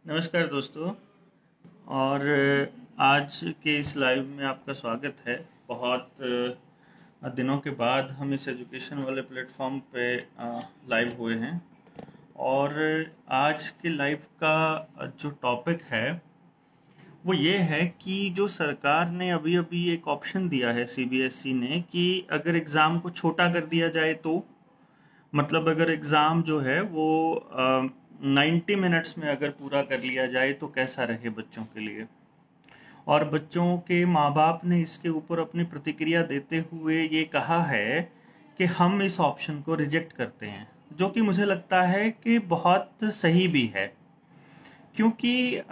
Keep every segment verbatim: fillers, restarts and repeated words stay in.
नमस्कार दोस्तों। और आज के इस लाइव में आपका स्वागत है। बहुत अ, दिनों के बाद हम इस एजुकेशन वाले प्लेटफॉर्म पे लाइव हुए हैं और आज के लाइव का जो टॉपिक है वो ये है कि जो सरकार ने अभी अभी एक ऑप्शन दिया है सीबीएसई ने कि अगर एग्ज़ाम को छोटा कर दिया जाए तो मतलब अगर एग्ज़ाम जो है वो नाइन्टी मिनट्स में अगर पूरा कर लिया जाए तो कैसा रहे बच्चों के लिए। और बच्चों के माँ बाप ने इसके ऊपर अपनी प्रतिक्रिया देते हुए ये कहा है कि हम इस ऑप्शन को रिजेक्ट करते हैं, जो कि मुझे लगता है कि बहुत सही भी है, क्योंकि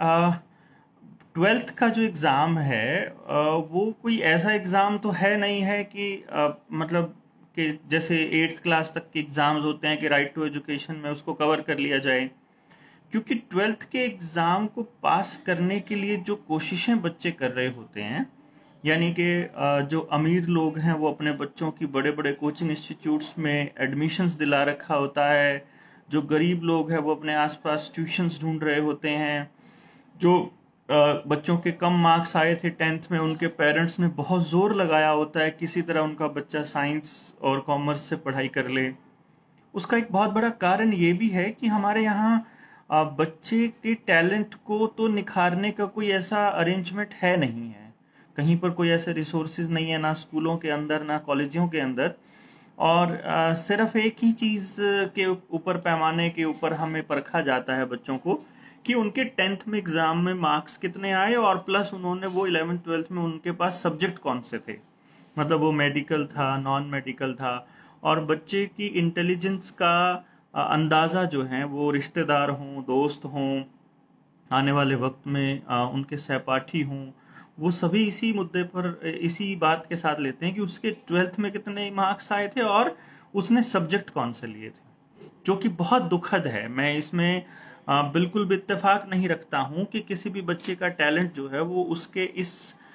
ट्वेल्थ का जो एग्ज़ाम है आ, वो कोई ऐसा एग्ज़ाम तो है नहीं है कि आ, मतलब कि जैसे एट्थ क्लास तक के एग्ज़ाम्स होते हैं कि राइट टू एजुकेशन में उसको कवर कर लिया जाए। क्योंकि ट्वेल्थ के एग्ज़ाम को पास करने के लिए जो कोशिशें बच्चे कर रहे होते हैं, यानी कि जो अमीर लोग हैं वो अपने बच्चों की बड़े बड़े कोचिंग इंस्टीट्यूट्स में एडमिशन्स दिला रखा होता है, जो गरीब लोग हैं वो अपने आसपास ट्यूशन्स ढूंढ रहे होते हैं, जो बच्चों के कम मार्क्स आए थे टेंथ में उनके पेरेंट्स ने बहुत ज़ोर लगाया होता है किसी तरह उनका बच्चा साइंस और कॉमर्स से पढ़ाई कर ले। उसका एक बहुत बड़ा कारण ये भी है कि हमारे यहाँ बच्चे के टैलेंट को तो निखारने का कोई ऐसा अरेंजमेंट है नहीं है, कहीं पर कोई ऐसे रिसोर्सेज नहीं है, ना स्कूलों के अंदर ना कॉलेजों के अंदर। और आ, सिर्फ एक ही चीज़ के ऊपर पैमाने के ऊपर हमें परखा जाता है बच्चों को कि उनके टेंथ में एग्ज़ाम में मार्क्स कितने आए और प्लस उन्होंने वो इलेवेंथ ट्वेल्थ में उनके पास सब्जेक्ट कौन से थे, मतलब वो मेडिकल था नॉन मेडिकल था। और बच्चे की इंटेलिजेंस का अंदाज़ा जो है वो रिश्तेदार हों, दोस्त हों, आने वाले वक्त में उनके सहपाठी हों, वो सभी इसी मुद्दे पर इसी बात के साथ लेते हैं कि उसके ट्वेल्थ में कितने मार्क्स आए थे और उसने सब्जेक्ट कौन से लिए थे, जो कि बहुत दुखद है। मैं इसमें आ, बिल्कुल भी इत्तेफाक नहीं रखता हूँ कि किसी भी बच्चे का टैलेंट जो है वो उसके इस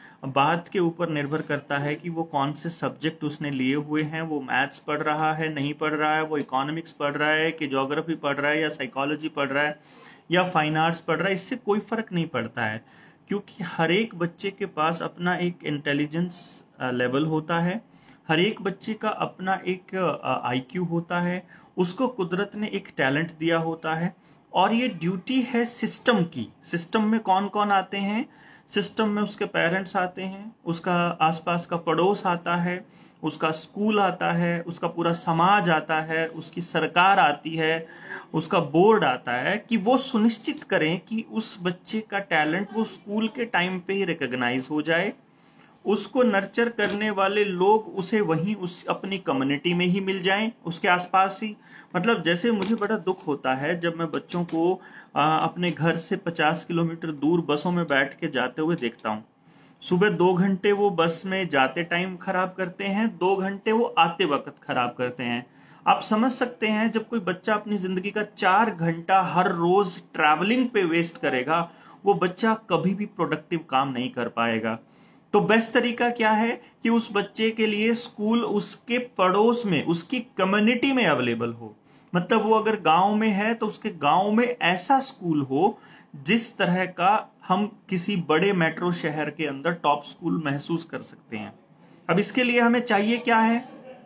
बात के ऊपर निर्भर करता है कि वो कौन से सब्जेक्ट उसने लिए हुए हैं, वो मैथ्स पढ़ रहा है नहीं पढ़ रहा है, वो इकोनॉमिक्स पढ़ रहा है कि ज्योग्राफी पढ़ रहा है या साइकोलॉजी पढ़ रहा है या फाइन आर्ट्स पढ़ रहा है, इससे कोई फ़र्क नहीं पड़ता है। क्योंकि हर एक बच्चे के पास अपना एक इंटेलिजेंस लेवल होता है, हर एक बच्चे का अपना एक आईक्यू होता है, उसको कुदरत ने एक टैलेंट दिया होता है। और ये ड्यूटी है सिस्टम की। सिस्टम में कौन कौन आते हैं? सिस्टम में उसके पेरेंट्स आते हैं, उसका आसपास का पड़ोस आता है, उसका स्कूल आता है, उसका पूरा समाज आता है, उसकी सरकार आती है, उसका बोर्ड आता है कि वो सुनिश्चित करें कि उस बच्चे का टैलेंट वो स्कूल के टाइम पे ही रिकॉग्नाइज हो जाए, उसको नर्चर करने वाले लोग उसे वहीं उस अपनी कम्युनिटी में ही मिल जाएं, उसके आसपास ही। मतलब जैसे मुझे बड़ा दुख होता है जब मैं बच्चों को आ, अपने घर से पचास किलोमीटर दूर बसों में बैठ के जाते हुए देखता हूँ। सुबह दो घंटे वो बस में जाते टाइम खराब करते हैं, दो घंटे वो आते वक्त खराब करते हैं। आप समझ सकते हैं जब कोई बच्चा अपनी जिंदगी का चार घंटा हर रोज ट्रैवलिंग पे वेस्ट करेगा, वो बच्चा कभी भी प्रोडक्टिव काम नहीं कर पाएगा। तो बेस्ट तरीका क्या है कि उस बच्चे के लिए स्कूल उसके पड़ोस में, उसकी कम्युनिटी में अवेलेबल हो। मतलब वो अगर गांव में है तो उसके गांव में ऐसा स्कूल हो जिस तरह का हम किसी बड़े मेट्रो शहर के अंदर टॉप स्कूल महसूस कर सकते हैं। अब इसके लिए हमें चाहिए क्या है?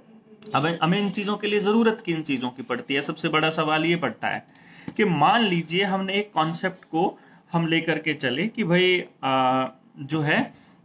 हमें हमें इन चीजों के लिए जरूरत किन चीजों की पड़ती है? सबसे बड़ा सवाल ये पड़ता है कि मान लीजिए हमने एक कॉन्सेप्ट को हम लेकर के चले कि भाई आ, जो है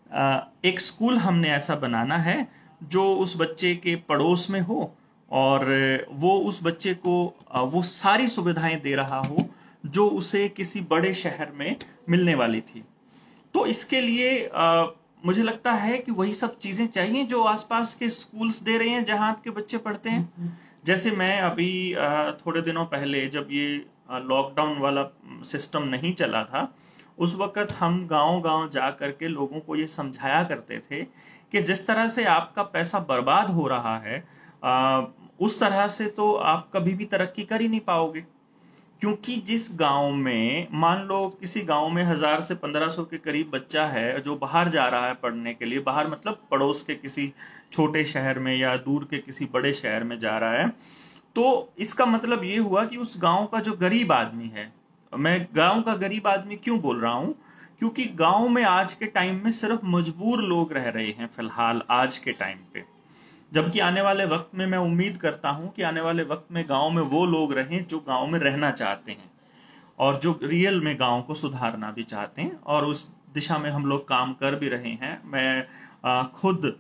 एक स्कूल हमने ऐसा बनाना है जो उस बच्चे के पड़ोस में हो और वो उस बच्चे को वो सारी सुविधाएं दे रहा हो जो उसे किसी बड़े शहर में मिलने वाली थी। तो इसके लिए आ, मुझे लगता है कि वही सब चीजें चाहिए जो आसपास के स्कूल्स दे रहे हैं जहां आपके बच्चे पढ़ते हैं। जैसे मैं अभी आ, थोड़े दिनों पहले जब ये लॉकडाउन वाला सिस्टम नहीं चला था, उस वक्त हम गांव-गांव जा करके लोगों को ये समझाया करते थे कि जिस तरह से आपका पैसा बर्बाद हो रहा है आ, उस तरह से तो आप कभी भी तरक्की कर ही नहीं पाओगे। क्योंकि जिस गांव में मान लो किसी गांव में हजार से पंद्रह सौ के करीब बच्चा है जो बाहर जा रहा है पढ़ने के लिए, बाहर मतलब पड़ोस के किसी छोटे शहर में या दूर के किसी बड़े शहर में जा रहा है, तो इसका मतलब ये हुआ कि उस गांव का जो गरीब आदमी है मैं गांव का गरीब आदमी क्यों बोल रहा हूं? क्योंकि गांव में आज के टाइम में सिर्फ मजबूर लोग रह रहे हैं फिलहाल आज के टाइम पे, जबकि आने वाले वक्त में मैं उम्मीद करता हूं कि आने वाले वक्त में गांव में वो लोग रहें जो गांव में रहना चाहते हैं और जो रियल में गांव को सुधारना भी चाहते हैं, और उस दिशा में हम लोग काम कर भी रहे हैं। मैं आ, खुद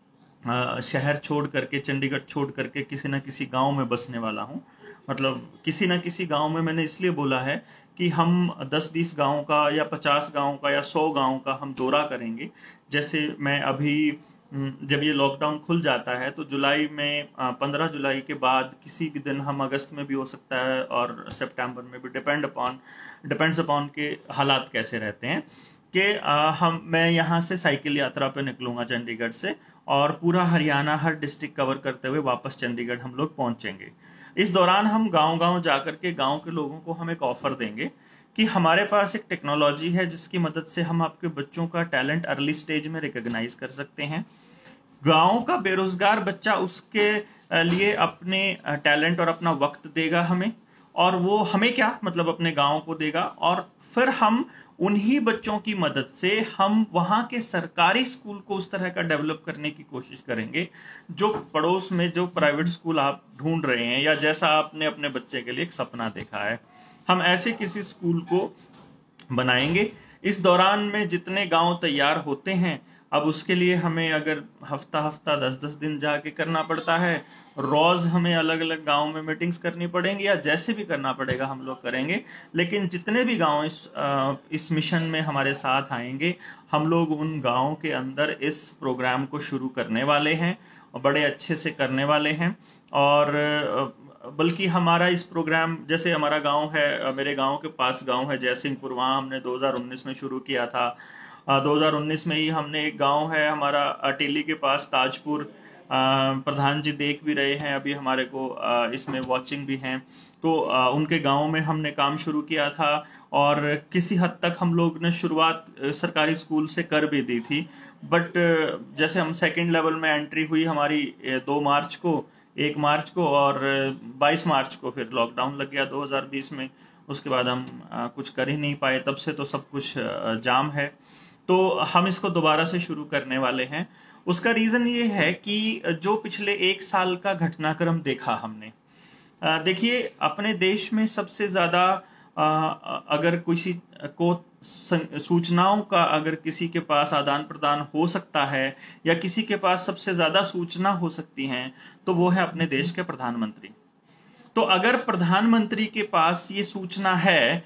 आ, शहर छोड़ करके, चंडीगढ़ छोड़ करके किसी न किसी गांव में बसने वाला हूं। मतलब किसी न किसी गांव में मैंने इसलिए बोला है कि हम दस बीस गांव का या पचास गांव का या सौ गांव का हम दौरा करेंगे। जैसे मैं अभी जब ये लॉकडाउन खुल जाता है तो जुलाई में, पंद्रह जुलाई के बाद किसी भी दिन, हम अगस्त में भी हो सकता है और सितंबर में भी, डिपेंड अपॉन डिपेंड्स अपॉन के हालात कैसे रहते हैं, कि हम मैं यहाँ से साइकिल यात्रा पे निकलूंगा चंडीगढ़ से, और पूरा हरियाणा, हर डिस्ट्रिक्ट कवर करते हुए वापस चंडीगढ़ हम लोग पहुंचेंगे। इस दौरान हम गांव-गांव जाकर के गांव के लोगों को हम एक ऑफर देंगे कि हमारे पास एक टेक्नोलॉजी है जिसकी मदद से हम आपके बच्चों का टैलेंट अर्ली स्टेज में रिकॉग्नाइज कर सकते हैं। गांव का बेरोजगार बच्चा उसके लिए अपने टैलेंट और अपना वक्त देगा हमें, और वो हमें क्या, मतलब अपने गांव को देगा, और फिर हम उन्हीं बच्चों की मदद से हम वहां के सरकारी स्कूल को उस तरह का डेवलप करने की कोशिश करेंगे जो पड़ोस में जो प्राइवेट स्कूल आप ढूंढ रहे हैं, या जैसा आपने अपने बच्चे के लिए एक सपना देखा है, हम ऐसे किसी स्कूल को बनाएंगे। इस दौरान में जितने गांव तैयार होते हैं, अब उसके लिए हमें अगर हफ्ता हफ्ता दस दस दिन जाके करना पड़ता है, रोज हमें अलग अलग गांव में मीटिंग्स करनी पड़ेंगी, या जैसे भी करना पड़ेगा हम लोग करेंगे। लेकिन जितने भी गांव इस इस मिशन में हमारे साथ आएंगे, हम लोग उन गांव के अंदर इस प्रोग्राम को शुरू करने वाले हैं और बड़े अच्छे से करने वाले हैं। और बल्कि हमारा इस प्रोग्राम, जैसे हमारा गांव है, मेरे गांव के पास गांव है जयसिंहपुर, वहाँ हमने दो हज़ार उन्नीस में शुरू किया था। दो हज़ार उन्नीस में ही हमने एक गांव है हमारा अटेली के पास, ताजपुर, प्रधान जी देख भी रहे हैं अभी हमारे को, इसमें वॉचिंग भी हैं, तो उनके गांव में हमने काम शुरू किया था, और किसी हद तक हम लोग ने शुरुआत सरकारी स्कूल से कर भी दी थी। बट जैसे हम सेकंड लेवल में एंट्री हुई हमारी दो मार्च को, एक मार्च को, और बाईस मार्च को फिर लॉकडाउन लग गया दो हज़ार बीस में। उसके बाद हम कुछ कर ही नहीं पाए, तब से तो सब कुछ जाम है। तो हम इसको दोबारा से शुरू करने वाले हैं। उसका रीज़न ये है कि जो पिछले एक साल का घटनाक्रम देखा हमने, देखिए अपने देश में सबसे ज़्यादा अगर किसी को सूचनाओं का, अगर किसी के पास आदान प्रदान हो सकता है या किसी के पास सबसे ज़्यादा सूचना हो सकती हैं, तो वो है अपने देश के प्रधानमंत्री। तो अगर प्रधानमंत्री के पास ये सूचना है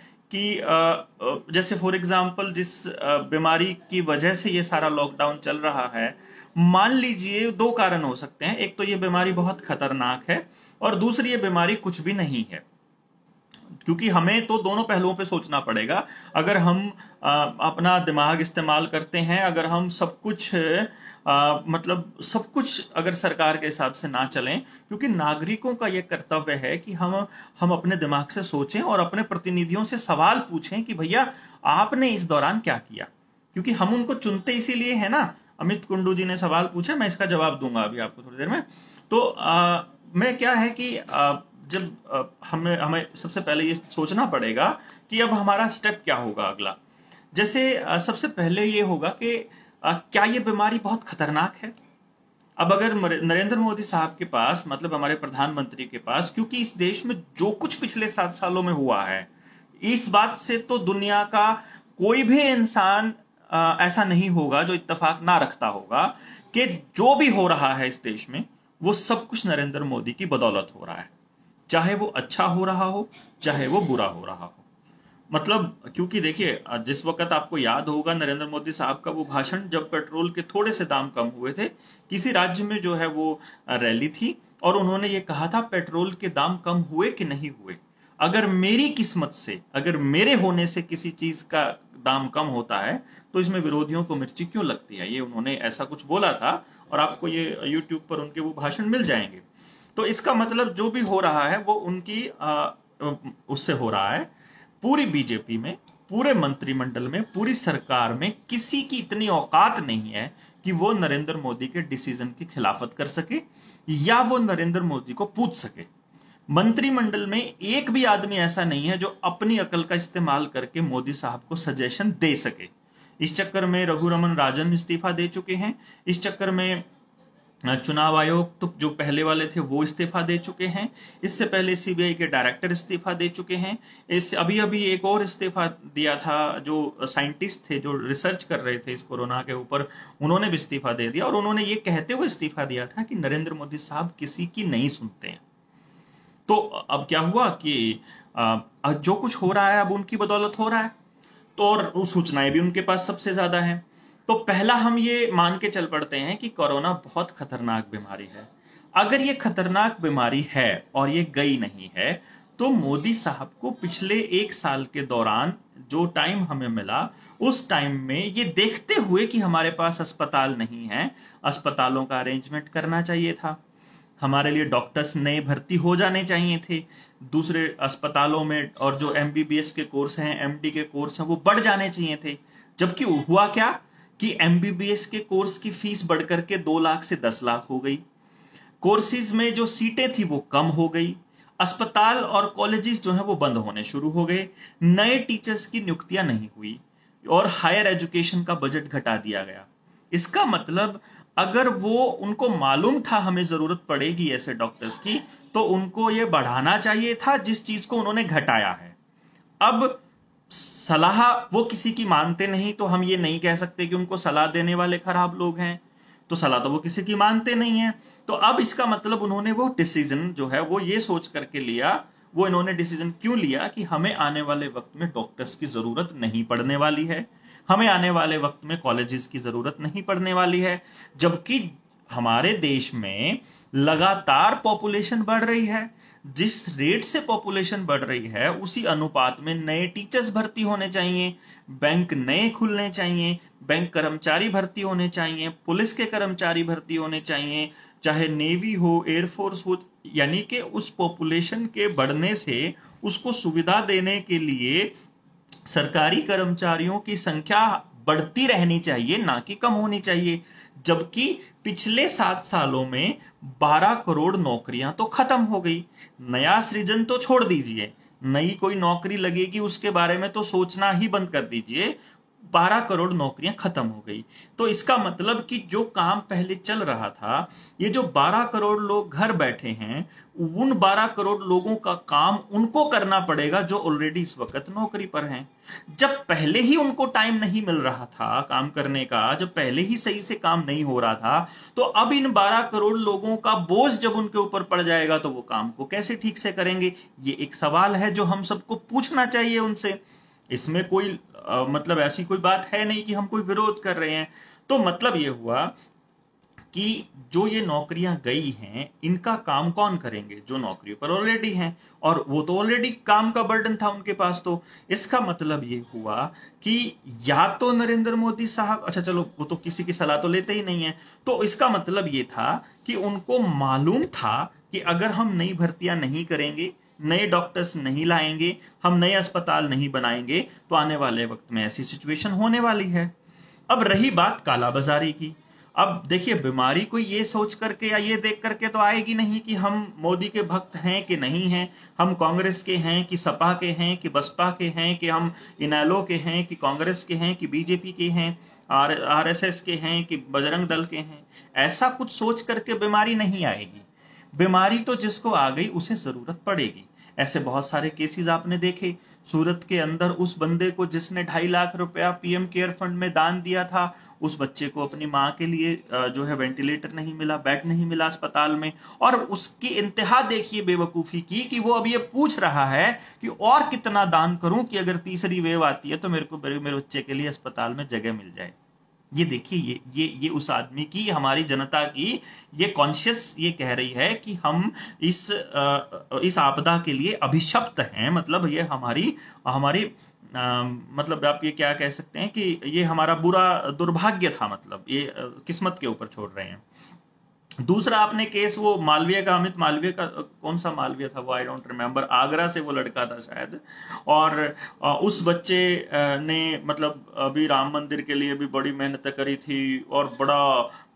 कि जैसे फॉर एग्जांपल जिस बीमारी की वजह से ये सारा लॉकडाउन चल रहा है, मान लीजिए दो कारण हो सकते हैं, एक तो ये बीमारी बहुत खतरनाक है और दूसरी ये बीमारी कुछ भी नहीं है, क्योंकि हमें तो दोनों पहलुओं पे सोचना पड़ेगा। अगर हम आ, अपना दिमाग इस्तेमाल करते हैं, अगर हम सब कुछ आ, मतलब सब कुछ अगर सरकार के हिसाब से ना चलें, क्योंकि नागरिकों का ये कर्तव्य है कि हम हम अपने दिमाग से सोचें और अपने प्रतिनिधियों से सवाल पूछें कि भैया आपने इस दौरान क्या किया, क्योंकि हम उनको चुनते इसीलिए है ना। अमित कुंडू जी ने सवाल पूछा, मैं इसका जवाब दूंगा अभी आपको थोड़ी देर में। तो आ, मैं क्या है कि आ, जब हमें हमें सबसे पहले ये सोचना पड़ेगा कि अब हमारा स्टेप क्या होगा अगला। जैसे सबसे पहले ये होगा कि क्या ये बीमारी बहुत खतरनाक है। अब अगर नरेंद्र मोदी साहब के पास, मतलब हमारे प्रधानमंत्री के पास, क्योंकि इस देश में जो कुछ पिछले सात सालों में हुआ है, इस बात से तो दुनिया का कोई भी इंसान ऐसा नहीं होगा जो इत्तेफाक ना रखता होगा कि जो भी हो रहा है इस देश में वो सब कुछ नरेंद्र मोदी की बदौलत हो रहा है, चाहे वो अच्छा हो रहा हो चाहे वो बुरा हो रहा हो। मतलब क्योंकि देखिए, जिस वक्त आपको याद होगा नरेंद्र मोदी साहब का वो भाषण, जब पेट्रोल के थोड़े से दाम कम हुए थे, किसी राज्य में जो है वो रैली थी और उन्होंने ये कहा था पेट्रोल के दाम कम हुए कि नहीं हुए, अगर मेरी किस्मत से, अगर मेरे होने से किसी चीज का दाम कम होता है तो इसमें विरोधियों को मिर्ची क्यों लगती है। ये उन्होंने ऐसा कुछ बोला था और आपको ये यूट्यूब पर उनके वो भाषण मिल जाएंगे। तो इसका मतलब जो भी हो रहा है वो उनकी आ, उससे हो रहा है। पूरी बीजेपी में, पूरे मंत्रिमंडल में, पूरी सरकार में किसी की इतनी औकात नहीं है कि वो नरेंद्र मोदी के डिसीजन की खिलाफत कर सके या वो नरेंद्र मोदी को पूछ सके। मंत्रिमंडल में एक भी आदमी ऐसा नहीं है जो अपनी अकल का इस्तेमाल करके मोदी साहब को सजेशन दे सके। इस चक्कर में रघुरमन राजन इस्तीफा दे चुके हैं। इस चक्कर में चुनाव आयोग तो जो पहले वाले थे वो इस्तीफा दे चुके हैं। इससे पहले सीबीआई के डायरेक्टर इस्तीफा दे चुके हैं। इस अभी अभी एक और इस्तीफा दिया था, जो साइंटिस्ट थे जो रिसर्च कर रहे थे इस कोरोना के ऊपर, उन्होंने भी इस्तीफा दे दिया। और उन्होंने ये कहते हुए इस्तीफा दिया था कि नरेंद्र मोदी साहब किसी की नहीं सुनते हैं। तो अब क्या हुआ कि जो कुछ हो रहा है अब उनकी बदौलत हो रहा है, तो और सूचनाएं भी उनके पास सबसे ज्यादा हैं। तो पहला हम ये मान के चल पड़ते हैं कि कोरोना बहुत खतरनाक बीमारी है। अगर ये खतरनाक बीमारी है और ये गई नहीं है, तो मोदी साहब को पिछले एक साल के दौरान जो टाइम हमें मिला, उस टाइम में ये देखते हुए कि हमारे पास अस्पताल नहीं है, अस्पतालों का अरेंजमेंट करना चाहिए था। हमारे लिए डॉक्टर्स नए भर्ती हो जाने चाहिए थे दूसरे अस्पतालों में, और जो एमबीबीएस के कोर्स हैं, एमडी के कोर्स हैं, वो बढ़ जाने चाहिए थे। जबकि हुआ क्या कि एमबीबीएस के कोर्स की फीस बढ़कर के दो लाख से दस लाख हो गई। कोर्सेज में जो सीटें थी वो कम हो गई। अस्पताल और कॉलेजेस जो है वो बंद होने शुरू हो गए। नए टीचर्स की नियुक्तियां नहीं हुई और हायर एजुकेशन का बजट घटा दिया गया। इसका मतलब अगर वो उनको मालूम था हमें जरूरत पड़ेगी ऐसे डॉक्टर्स की, तो उनको ये बढ़ाना चाहिए था जिस चीज को उन्होंने घटाया है। अब सलाह वो किसी की मानते नहीं, तो हम ये नहीं कह सकते कि उनको सलाह देने वाले खराब लोग हैं। तो सलाह तो वो किसी की मानते नहीं है। तो अब इसका मतलब उन्होंने वो डिसीजन जो है वो ये सोच करके लिया, वो इन्होंने डिसीजन क्यों लिया कि हमें आने वाले वक्त में डॉक्टर्स की जरूरत नहीं पड़ने वाली है, हमें आने वाले वक्त में कॉलेजेस की जरूरत नहीं पड़ने वाली है। जबकि हमारे देश में लगातार पॉपुलेशन बढ़ रही है। जिस रेट से पॉपुलेशन बढ़ रही है उसी अनुपात में नए टीचर्स भर्ती होने चाहिए, बैंक नए खुलने चाहिए, बैंक कर्मचारी भर्ती होने चाहिए, पुलिस के कर्मचारी भर्ती होने चाहिए, चाहे नेवी हो, एयरफोर्स हो। यानी कि उस पॉपुलेशन के बढ़ने से उसको सुविधा देने के लिए सरकारी कर्मचारियों की संख्या बढ़ती रहनी चाहिए, ना कि कम होनी चाहिए। जबकि पिछले सात सालों में बारह करोड़ नौकरियां तो खत्म हो गई। नया सृजन तो छोड़ दीजिए, नई कोई नौकरी लगेगी उसके बारे में तो सोचना ही बंद कर दीजिए। बारह करोड़ नौकरियां खत्म हो गई। तो इसका मतलब कि जो काम पहले चल रहा था, ये जो बारह करोड़ लोग घर बैठे हैं, उन बारह करोड़ लोगों का काम उनको करना पड़ेगा जो ऑलरेडी इस वक्त नौकरी पर हैं। जब पहले ही उनको टाइम नहीं मिल रहा था काम करने का, जब पहले ही सही से काम नहीं हो रहा था, तो अब इन बारह करोड़ लोगों का बोझ जब उनके ऊपर पड़ जाएगा तो वो काम को कैसे ठीक से करेंगे? ये एक सवाल है जो हम सबको पूछना चाहिए उनसे। इसमें कोई आ, मतलब ऐसी कोई बात है नहीं कि हम कोई विरोध कर रहे हैं। तो मतलब ये हुआ कि जो ये नौकरियां गई हैं, इनका काम कौन करेंगे? जो नौकरी पर ऑलरेडी हैं, और वो तो ऑलरेडी काम का बर्डन था उनके पास। तो इसका मतलब ये हुआ कि या तो नरेंद्र मोदी साहब, अच्छा चलो वो तो किसी की सलाह तो लेते ही नहीं है, तो इसका मतलब ये था कि उनको मालूम था कि अगर हम नई भर्तियां नहीं करेंगे, नए डॉक्टर्स नहीं लाएंगे, हम नए अस्पताल नहीं बनाएंगे, तो आने वाले वक्त में ऐसी सिचुएशन होने वाली है। अब रही बात कालाबाजारी की। अब देखिए, बीमारी कोई ये सोच करके या ये देख करके तो आएगी नहीं कि हम मोदी के भक्त हैं कि नहीं हैं, हम कांग्रेस के हैं कि सपा के हैं कि बसपा के हैं, कि हम इनेलो के हैं कि कांग्रेस के हैं कि बीजेपी के हैं, आर आरएसएस के हैं कि बजरंग दल के हैं। ऐसा कुछ सोच करके बीमारी नहीं आएगी। बीमारी तो जिसको आ गई उसे जरूरत पड़ेगी। ऐसे बहुत सारे केसेस आपने देखे। सूरत के अंदर उस बंदे को जिसने ढाई लाख रुपया पीएम केयर फंड में दान दिया था, उस बच्चे को अपनी माँ के लिए जो है वेंटिलेटर नहीं मिला, बेड नहीं मिला अस्पताल में। और उसकी इंतहा देखिए बेवकूफ़ी की कि वो अब ये पूछ रहा है कि और कितना दान करूं कि अगर तीसरी वेव आती है तो मेरे को मेरे, मेरे बच्चे के लिए अस्पताल में जगह मिल जाए। ये देखिए, ये ये ये उस आदमी की, हमारी जनता की ये कॉन्शियस ये कह रही है कि हम इस आ, इस आपदा के लिए अभिशप्त हैं। मतलब ये हमारी हमारी आ, मतलब आप ये क्या कह सकते हैं कि ये हमारा बुरा दुर्भाग्य था, मतलब ये आ, किस्मत के ऊपर छोड़ रहे हैं। दूसरा आपने केस वो मालवीय का, अमित मालवीय का, कौन सा मालवीय था वो, आई डोंट रिमेम्बर, आगरा से वो लड़का था शायद, और उस बच्चे ने मतलब अभी राम मंदिर के लिए भी बड़ी मेहनत करी थी और बड़ा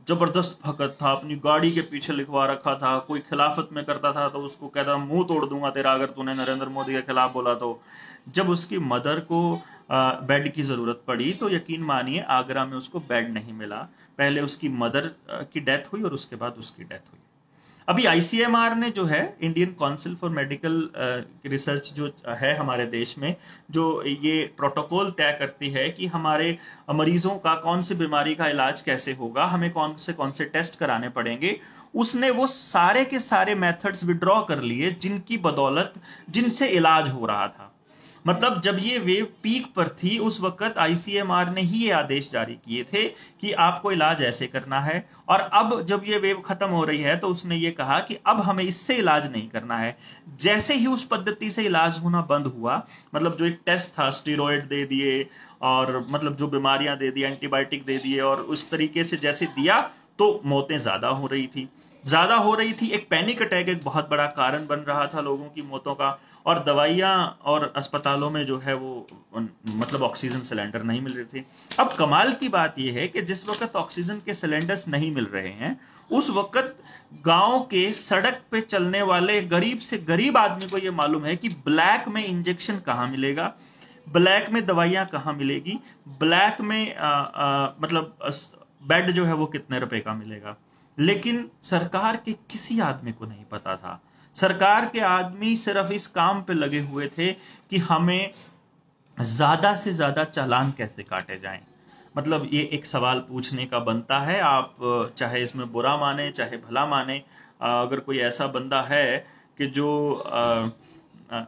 जबरदस्त भगत था, अपनी गाड़ी के पीछे लिखवा रखा था, कोई खिलाफत में करता था तो उसको कहता मुंह तोड़ दूंगा तेरा अगर तूने नरेंद्र मोदी के खिलाफ बोला तो। जब उसकी मदर को बेड की ज़रूरत पड़ी तो यकीन मानिए आगरा में उसको बेड नहीं मिला। पहले उसकी मदर की डेथ हुई और उसके बाद उसकी डेथ हुई। अभी आईसीएमआर ने जो है, Indian council for medical research जो है हमारे देश में, जो ये प्रोटोकॉल तय करती है कि हमारे मरीजों का कौन सी बीमारी का इलाज कैसे होगा, हमें कौन से कौन से टेस्ट कराने पड़ेंगे, उसने वो सारे के सारे मेथड्स विड्रॉ कर लिए जिनकी बदौलत जिनसे इलाज हो रहा था। मतलब जब ये वेव पीक पर थी उस वक्त आईसीएमआर ने ही ये आदेश जारी किए थे कि आपको इलाज ऐसे करना है, और अब जब ये वेव खत्म हो रही है तो उसने ये कहा कि अब हमें इससे इलाज नहीं करना है। जैसे ही उस पद्धति से इलाज होना बंद हुआ, मतलब जो एक टेस्ट था, स्टीरॉयड दे दिए और मतलब जो बीमारियां दे दी, एंटीबायोटिक दे दिए, और उस तरीके से जैसे दिया तो मौतें ज्यादा हो रही थी ज्यादा हो रही थी एक पैनिक अटैक एक बहुत बड़ा कारण बन रहा था लोगों की मौतों का, और दवाइयां और अस्पतालों में जो है वो मतलब ऑक्सीजन सिलेंडर नहीं मिल रहे थे। अब कमाल की बात यह है कि जिस वक्त ऑक्सीजन के सिलेंडर्स नहीं मिल रहे हैं उस वक्त गांव के सड़क पे चलने वाले गरीब से गरीब आदमी को यह मालूम है कि ब्लैक में इंजेक्शन कहाँ मिलेगा, ब्लैक में दवाइयां कहाँ मिलेगी, ब्लैक में आ, आ, मतलब बेड जो है वो कितने रुपए का मिलेगा। लेकिन सरकार के किसी आदमी को नहीं पता था। सरकार के आदमी सिर्फ इस काम पे लगे हुए थे कि हमें ज्यादा से ज्यादा चालान कैसे काटे जाएं। मतलब ये एक सवाल पूछने का बनता है, आप चाहे इसमें बुरा माने चाहे भला माने। अगर कोई ऐसा बंदा है कि जो आ, आ,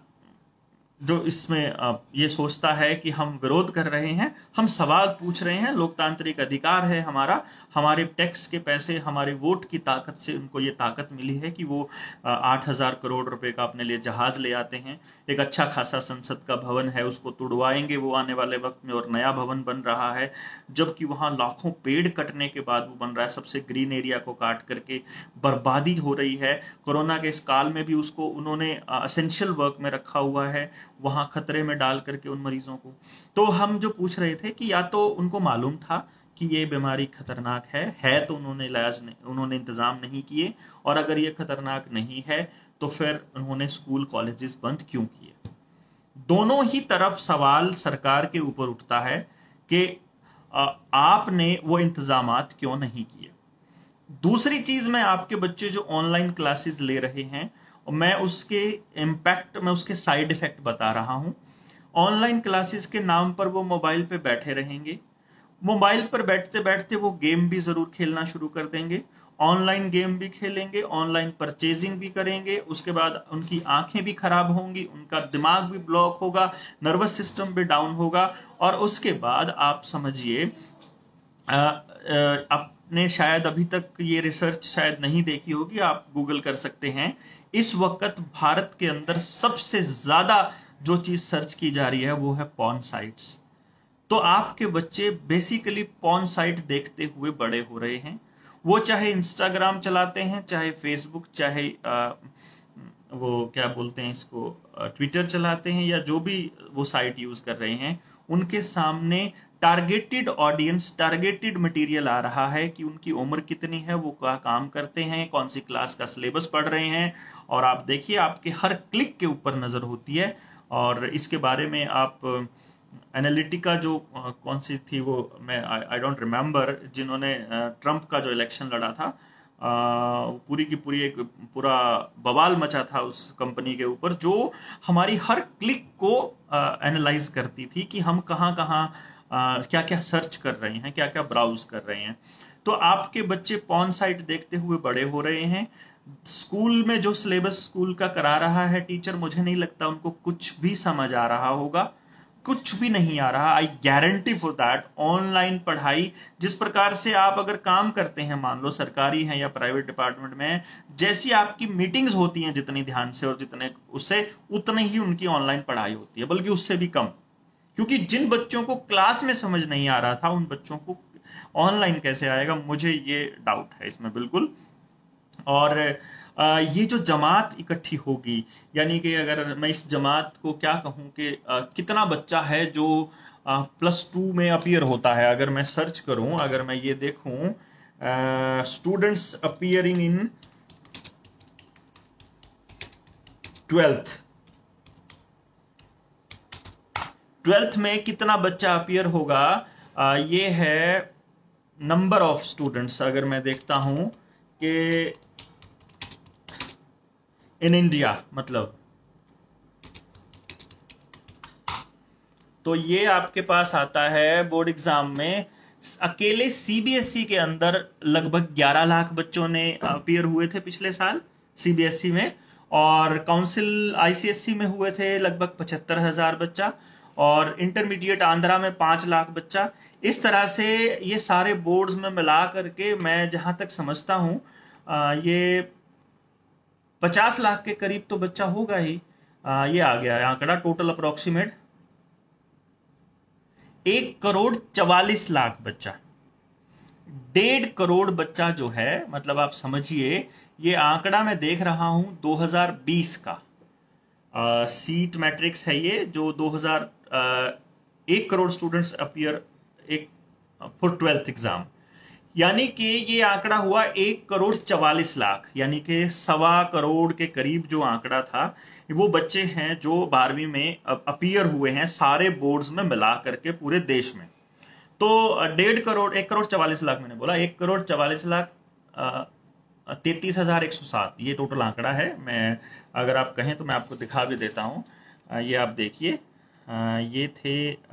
जो इसमें ये सोचता है कि हम विरोध कर रहे हैं, हम सवाल पूछ रहे हैं, लोकतांत्रिक अधिकार है हमारा, हमारे टैक्स के पैसे, हमारे वोट की ताकत से उनको ये ताकत मिली है कि वो आठ हजार करोड़ रुपए का अपने लिए जहाज ले आते हैं। एक अच्छा खासा संसद का भवन है, उसको तुड़वाएंगे वो आने वाले वक्त में, और नया भवन बन रहा है, जबकि वहाँ लाखों पेड़ कटने के बाद वो बन रहा है। सबसे ग्रीन एरिया को काट करके बर्बादी हो रही है। कोरोना के इस काल में भी उसको उन्होंने असेंशियल वर्क में रखा हुआ है, वहां खतरे में डाल करके उन मरीजों को। तो हम जो पूछ रहे थे कि या तो उनको मालूम था कि ये बीमारी खतरनाक है है तो उन्होंने इलाज नहीं, उन्होंने इंतजाम नहीं किए, और अगर ये खतरनाक नहीं है तो फिर उन्होंने स्कूल कॉलेजेस बंद क्यों किए। दोनों ही तरफ सवाल सरकार के ऊपर उठता है कि आपने वो इंतजामात क्यों नहीं किए। दूसरी चीज, मैं आपके बच्चे जो ऑनलाइन क्लासेस ले रहे हैं, मैं उसके इम्पैक्ट, मैं उसके साइड इफेक्ट बता रहा हूं। ऑनलाइन क्लासेस के नाम पर वो मोबाइल पे बैठे रहेंगे, मोबाइल पर बैठते बैठते वो गेम भी जरूर खेलना शुरू कर देंगे, ऑनलाइन गेम भी खेलेंगे, ऑनलाइन परचेजिंग भी करेंगे, उसके बाद उनकी आंखें भी खराब होंगी, उनका दिमाग भी ब्लॉक होगा, नर्वस सिस्टम भी डाउन होगा, और उसके बाद आप समझिए, आपने शायद अभी तक ये रिसर्च शायद नहीं देखी होगी, आप गूगल कर सकते हैं, इस वक्त भारत के अंदर सबसे ज्यादा जो चीज सर्च की जा रही है वो है पॉर्न साइट्स। तो आपके बच्चे बेसिकली पॉर्न साइट देखते हुए बड़े हो रहे हैं। वो चाहे इंस्टाग्राम चलाते हैं, चाहे फेसबुक, चाहे आ, वो क्या बोलते हैं इसको, ट्विटर चलाते हैं, या जो भी वो साइट यूज कर रहे हैं, उनके सामने टारगेटेड ऑडियंस, टारगेटेड मटेरियल आ रहा है कि उनकी उम्र कितनी है, वो क्या काम करते हैं, कौन सी क्लास का सिलेबस पढ़ रहे हैं, और आप देखिए आपके हर क्लिक के ऊपर नजर होती है। और इसके बारे में आप एनालिटिका जो कौन सी थी वो, मैं आई डोंट रिमेम्बर, जिन्होंने ट्रंप का जो इलेक्शन लड़ा था, आ, पूरी की पूरी एक पूरा बवाल मचा था उस कंपनी के ऊपर, जो हमारी हर क्लिक को एनालाइज करती थी कि हम कहाँ कहाँ क्या क्या सर्च कर रहे हैं, क्या क्या ब्राउज कर रहे हैं। तो आपके बच्चे पॉर्न साइट देखते हुए बड़े हो रहे हैं। स्कूल में जो सिलेबस स्कूल का करा रहा है टीचर, मुझे नहीं लगता उनको कुछ भी समझ आ रहा होगा, कुछ भी नहीं आ रहा। I guarantee for that online पढ़ाई, जिस प्रकार से आप अगर काम करते हैं, मान लो सरकारी हैं या प्राइवेट डिपार्टमेंट में, जैसी आपकी मीटिंग्स होती हैं जितनी ध्यान से और जितने उससे, उतनी ही उनकी ऑनलाइन पढ़ाई होती है, बल्कि उससे भी कम। क्योंकि जिन बच्चों को क्लास में समझ नहीं आ रहा था, उन बच्चों को ऑनलाइन कैसे आएगा, मुझे ये डाउट है इसमें बिल्कुल। और ये जो जमात इकट्ठी होगी, यानी कि अगर मैं इस जमात को क्या कहूं कि कितना बच्चा है जो प्लस टू में अपीयर होता है, अगर मैं सर्च करूं, अगर मैं ये देखूं students appearing in twelfth, twelfth में कितना बच्चा अपीयर होगा, आ, ये है नंबर ऑफ स्टूडेंट्स। अगर मैं देखता हूं कि इन इंडिया, मतलब तो ये आपके पास आता है बोर्ड एग्जाम में, अकेले सीबीएसई के अंदर लगभग ग्यारह लाख बच्चों ने अपीयर हुए थे पिछले साल सीबीएसई में, और काउंसिल आईसीएसई में हुए थे लगभग पचहत्तर हजार बच्चा, और इंटरमीडिएट आंध्रा में पांच लाख बच्चा। इस तरह से ये सारे बोर्ड्स में मिला करके मैं जहां तक समझता हूं आ, ये पचास लाख के करीब तो बच्चा होगा ही। आ, ये आ गया है आंकड़ा, टोटल अप्रोक्सीमेट एक करोड़ चवालीस लाख बच्चा, डेढ़ करोड़ बच्चा जो है, मतलब आप समझिए ये आंकड़ा मैं देख रहा हूं दो हज़ार बीस का आ, सीट मैट्रिक्स है ये, जो दो हज़ार एक करोड़ स्टूडेंट्स अपीयर एक फॉर ट्वेल्थ एग्जाम, यानी कि ये आंकड़ा हुआ एक करोड़ चवालीस लाख, यानी कि सवा करोड़ के करीब जो आंकड़ा था, वो बच्चे हैं जो बारहवीं में अपीयर हुए हैं सारे बोर्ड्स में मिला करके पूरे देश में। तो डेढ़ करोड़, एक करोड़ चवालीस लाख मैंने बोला, एक करोड़ चवालीस लाख तैतीस हजार एक सौ सात, ये टोटल आंकड़ा है। मैं अगर आप कहें तो मैं आपको दिखा भी देता हूँ, ये आप देखिए, ये थे,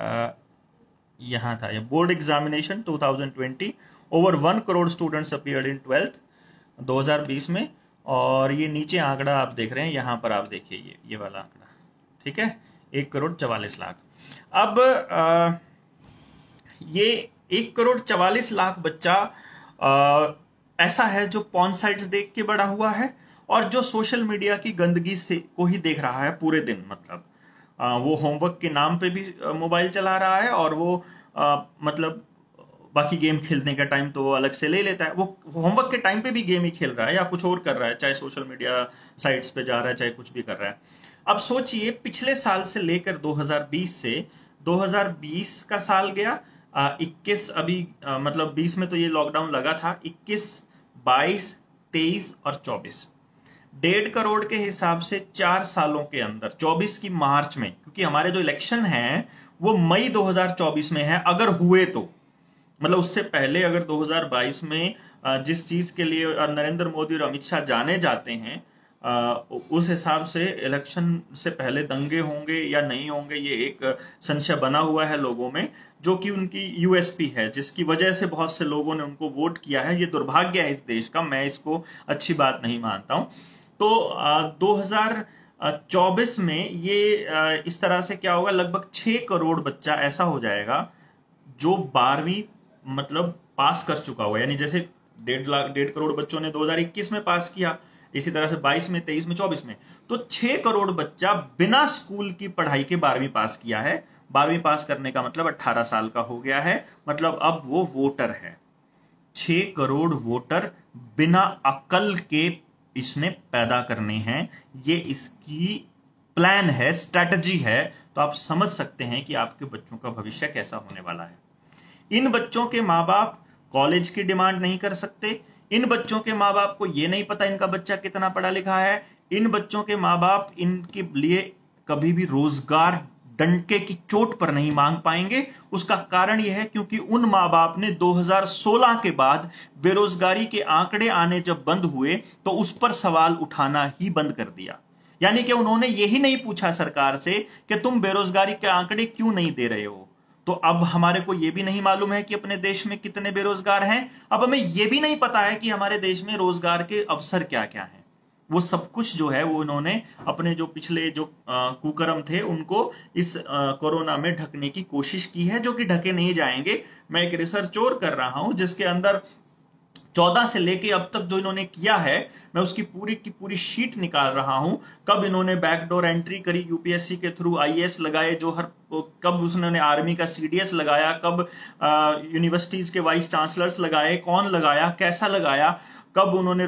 यहाँ था ये board examination two thousand twenty, over one crore students appeared in twelfth दो हज़ार बीस में, और ये नीचे आंकड़ा आप देख रहे हैं, यहाँ पर आप देखिए ये ये वाला आंकड़ा, ठीक है, एक करोड़ चवालीस लाख। अब आ, ये एक करोड़ चवालीस लाख बच्चा आ, ऐसा है जो पॉर्न साइट्स देख के बड़ा हुआ है, और जो सोशल मीडिया की गंदगी से को ही देख रहा है पूरे दिन, मतलब आ, वो होमवर्क के नाम पे भी मोबाइल चला रहा है, और वो आ, मतलब बाकी गेम खेलने का टाइम तो वो अलग से ले लेता है, वो होमवर्क के टाइम पे भी गेम ही खेल रहा है या कुछ और कर रहा है, चाहे सोशल मीडिया साइट्स पे जा रहा है, चाहे कुछ भी कर रहा है। अब सोचिए पिछले साल से लेकर दो हज़ार बीस से दो हज़ार बीस का साल गया, इक्कीस अभी आ, मतलब बीस में तो ये लॉकडाउन लगा था, इक्कीस, बाईस, तेईस और चौबीस, डेढ़ करोड़ के हिसाब से चार सालों के अंदर, चौबीस की मार्च में, क्योंकि हमारे जो इलेक्शन हैं वो मई दो हज़ार चौबीस में है, अगर हुए तो, मतलब उससे पहले अगर दो हज़ार बाईस में जिस चीज के लिए नरेंद्र मोदी और अमित शाह जाने जाते हैं, उस हिसाब से इलेक्शन से पहले दंगे होंगे या नहीं होंगे, ये एक संशय बना हुआ है लोगों में, जो कि उनकी यूएसपी है, जिसकी वजह से बहुत से लोगों ने उनको वोट किया है। ये दुर्भाग्य है इस देश का, मैं इसको अच्छी बात नहीं मानता हूं। तो दो हज़ार चौबीस में ये इस तरह से क्या होगा, लगभग छह करोड़ बच्चा ऐसा हो जाएगा जो बारहवीं मतलब पास कर चुका हुआ, यानी जैसे डेढ़ लाख डेढ़ करोड़ बच्चों ने दो हज़ार इक्कीस में पास किया, इसी तरह से बाईस में, तेईस में, चौबीस में, तो छह करोड़ बच्चा बिना स्कूल की पढ़ाई के बारहवीं पास किया है। बारहवीं पास करने का मतलब अठारह साल का हो गया है, मतलब अब वो वोटर है। छह करोड़ वोटर बिना अकल के इसने पैदा करने हैं, ये इसकी प्लान है, स्ट्रैटेजी है। तो आप समझ सकते हैं कि आपके बच्चों का भविष्य कैसा होने वाला है। इन बच्चों के माँ बाप कॉलेज की डिमांड नहीं कर सकते, इन बच्चों के माँ बाप को यह नहीं पता इनका बच्चा कितना पढ़ा लिखा है, इन बच्चों के माँ बाप इनके लिए कभी भी रोजगार डंके की चोट पर नहीं मांग पाएंगे। उसका कारण यह है क्योंकि उन माँ बाप ने दो हज़ार सोलह के बाद बेरोजगारी के आंकड़े आने जब बंद हुए तो उस पर सवाल उठाना ही बंद कर दिया। यानी कि उन्होंने यही नहीं पूछा सरकार से कि तुम बेरोजगारी के आंकड़े क्यों नहीं दे रहे हो। तो अब हमारे को यह भी नहीं मालूम है कि अपने देश में कितने बेरोजगार हैं, अब हमें यह भी नहीं पता है कि हमारे देश में रोजगार के अवसर क्या क्या हैं। वो सब कुछ जो है वो इन्होंने अपने जो पिछले जो कुकर्म थे उनको इस कोरोना में ढकने की कोशिश की है, जो कि ढके नहीं जाएंगे। मैं एक रिसर्च और कर रहा हूं जिसके अंदर चौदह से लेके अब तक जो इन्होंने किया है, मैं उसकी पूरी की पूरी शीट निकाल रहा हूं। कब इन्होंने बैकडोर एंट्री करी यूपीएससी के थ्रू, आईएएस लगाए जो हर, कब उसने आर्मी का सीडीएस लगाया, कब यूनिवर्सिटीज के वाइस चांसलर्स लगाए, कौन लगाया, कैसा लगाया, कब उन्होंने रोहित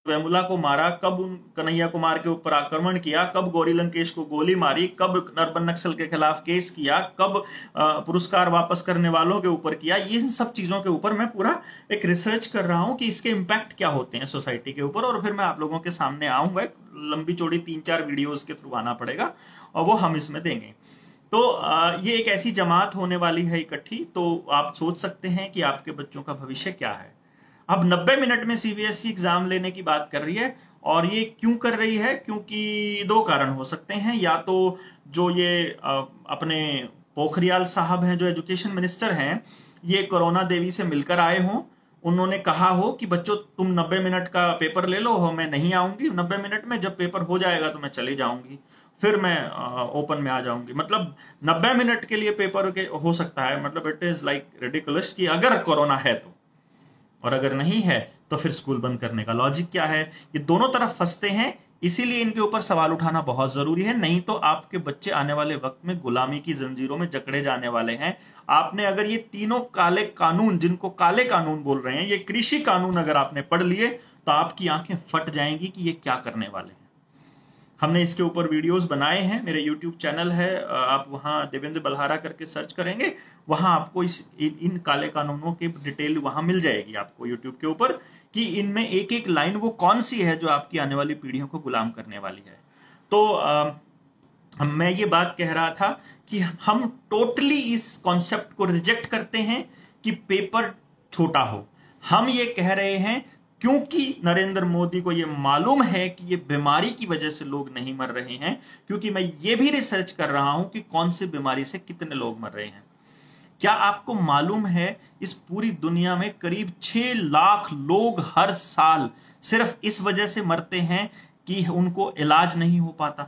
वेमुला को मारा, कब उन कन्हैया कुमार के ऊपर आक्रमण किया, कब गौरी लंकेश को गोली मारी, कब अर्बन नक्सल के खिलाफ केस किया, कब पुरस्कार वापस करने वालों के ऊपर किया, ये सब चीजों के ऊपर मैं पूरा एक रिसर्च कर रहा हूं कि इसके इम्पैक्ट क्या होते हैं सोसाइटी के ऊपर, और फिर मैं आप लोगों के सामने आऊंगा। लंबी चौड़ी तीन चार वीडियोज के थ्रू आना पड़ेगा और वो हम इसमें देंगे। तो ये एक ऐसी जमात होने वाली है इकट्ठी, तो आप सोच सकते हैं कि आपके बच्चों का भविष्य क्या है। अब नब्बे मिनट में सीबीएसई एग्जाम लेने की बात कर रही है, और ये क्यों कर रही है? क्योंकि दो कारण हो सकते हैं। या तो जो ये अपने पोखरियाल साहब हैं, जो एजुकेशन मिनिस्टर हैं, ये कोरोना देवी से मिलकर आए हों, उन्होंने कहा हो कि बच्चों तुम नब्बे मिनट का पेपर ले लो, मैं नहीं आऊंगी नब्बे मिनट में, जब पेपर हो जाएगा तो मैं चली जाऊंगी, फिर मैं ओपन में आ जाऊंगी। मतलब नब्बे मिनट के लिए पेपर के हो सकता है, मतलब इट इज लाइक रिडिकुलस कि अगर कोरोना है तो, और अगर नहीं है तो फिर स्कूल बंद करने का लॉजिक क्या है? ये दोनों तरफ फंसते हैं, इसीलिए इनके ऊपर सवाल उठाना बहुत जरूरी है। नहीं तो आपके बच्चे आने वाले वक्त में गुलामी की जंजीरों में जकड़े जाने वाले हैं। आपने अगर ये तीनों काले कानून, जिनको काले कानून बोल रहे हैं, ये कृषि कानून अगर आपने पढ़ लिए तो आपकी आंखें फट जाएंगी कि ये क्या करने वाले हैं। हमने इसके ऊपर वीडियोस बनाए हैं, मेरे यूट्यूब चैनल है, आप वहां देवेंद्र बल्हारा करके सर्च करेंगे, वहां आपको इस इन काले कानूनों की डिटेल वहां मिल जाएगी आपको यूट्यूब के ऊपर, कि इनमें एक एक लाइन वो कौन सी है जो आपकी आने वाली पीढ़ियों को गुलाम करने वाली है। तो आ, मैं ये बात कह रहा था कि हम टोटली इस कॉन्सेप्ट को रिजेक्ट करते हैं कि पेपर छोटा हो। हम ये कह रहे हैं क्योंकि नरेंद्र मोदी को ये मालूम है कि ये बीमारी की वजह से लोग नहीं मर रहे हैं, क्योंकि मैं ये भी रिसर्च कर रहा हूं कि कौन सी बीमारी से कितने लोग मर रहे हैं। क्या आपको मालूम है इस पूरी दुनिया में करीब छह लाख लोग हर साल सिर्फ इस वजह से मरते हैं कि उनको इलाज नहीं हो पाता?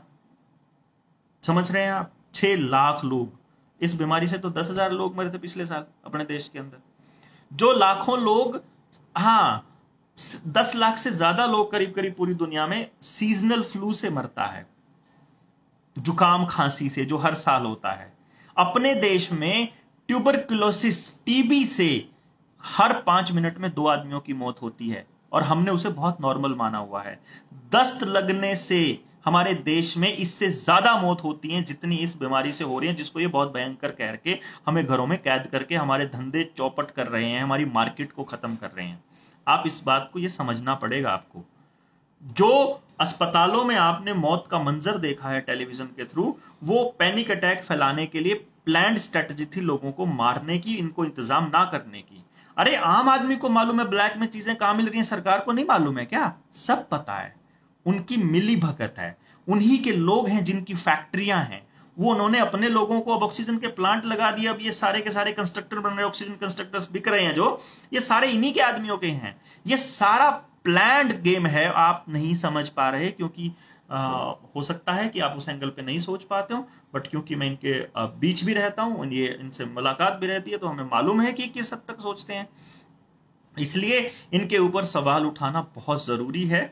समझ रहे हैं आप? छह लाख लोग। इस बीमारी से तो दस हजार लोग मरे थे पिछले साल अपने देश के अंदर। जो लाखों लोग, हाँ दस लाख से ज्यादा लोग करीब करीब पूरी दुनिया में सीजनल फ्लू से मरता है, जुकाम खांसी से, जो हर साल होता है। अपने देश में ट्यूबरकुलोसिस, टीबी से हर पांच मिनट में दो आदमियों की मौत होती है, और हमने उसे बहुत नॉर्मल माना हुआ है। दस्त लगने से हमारे देश में इससे ज्यादा मौत होती है जितनी इस बीमारी से हो रही है, जिसको ये बहुत भयंकर कह के हमें घरों में कैद करके हमारे धंधे चौपट कर रहे हैं, हमारी मार्केट को खत्म कर रहे हैं। आप इस बात को ये समझना पड़ेगा आपको। जो अस्पतालों में आपने मौत का मंजर देखा है टेलीविजन के थ्रू, वो पैनिक अटैक फैलाने के लिए प्लान्ड स्ट्रेटजी थी, लोगों को मारने की, इनको इंतजाम ना करने की। अरे आम आदमी को मालूम है ब्लैक में चीजें कहां मिल रही हैं, सरकार को नहीं मालूम है क्या? सब पता है। उनकी मिली भगत है, उन्हीं के लोग हैं जिनकी फैक्ट्रियां हैं, वो उन्होंने अपने लोगों को अब ऑक्सीजन के प्लांट लगा दिए। अब ये सारे के सारे कंस्ट्रक्टर बन रहे हैं, ऑक्सीजन कंस्ट्रक्टर्स बिक रहे हैं, जो ये सारे इन्हीं के आदमियों के हैं। ये सारा प्लान्ड गेम है, आप नहीं समझ पा रहे क्योंकि आ, हो सकता है कि आप उस एंगल पे नहीं सोच पाते हो, बट क्योंकि मैं इनके बीच भी रहता हूं, ये इनसे मुलाकात भी रहती है, तो हमें मालूम है कि किस हद तक सोचते हैं। इसलिए इनके ऊपर सवाल उठाना बहुत जरूरी है।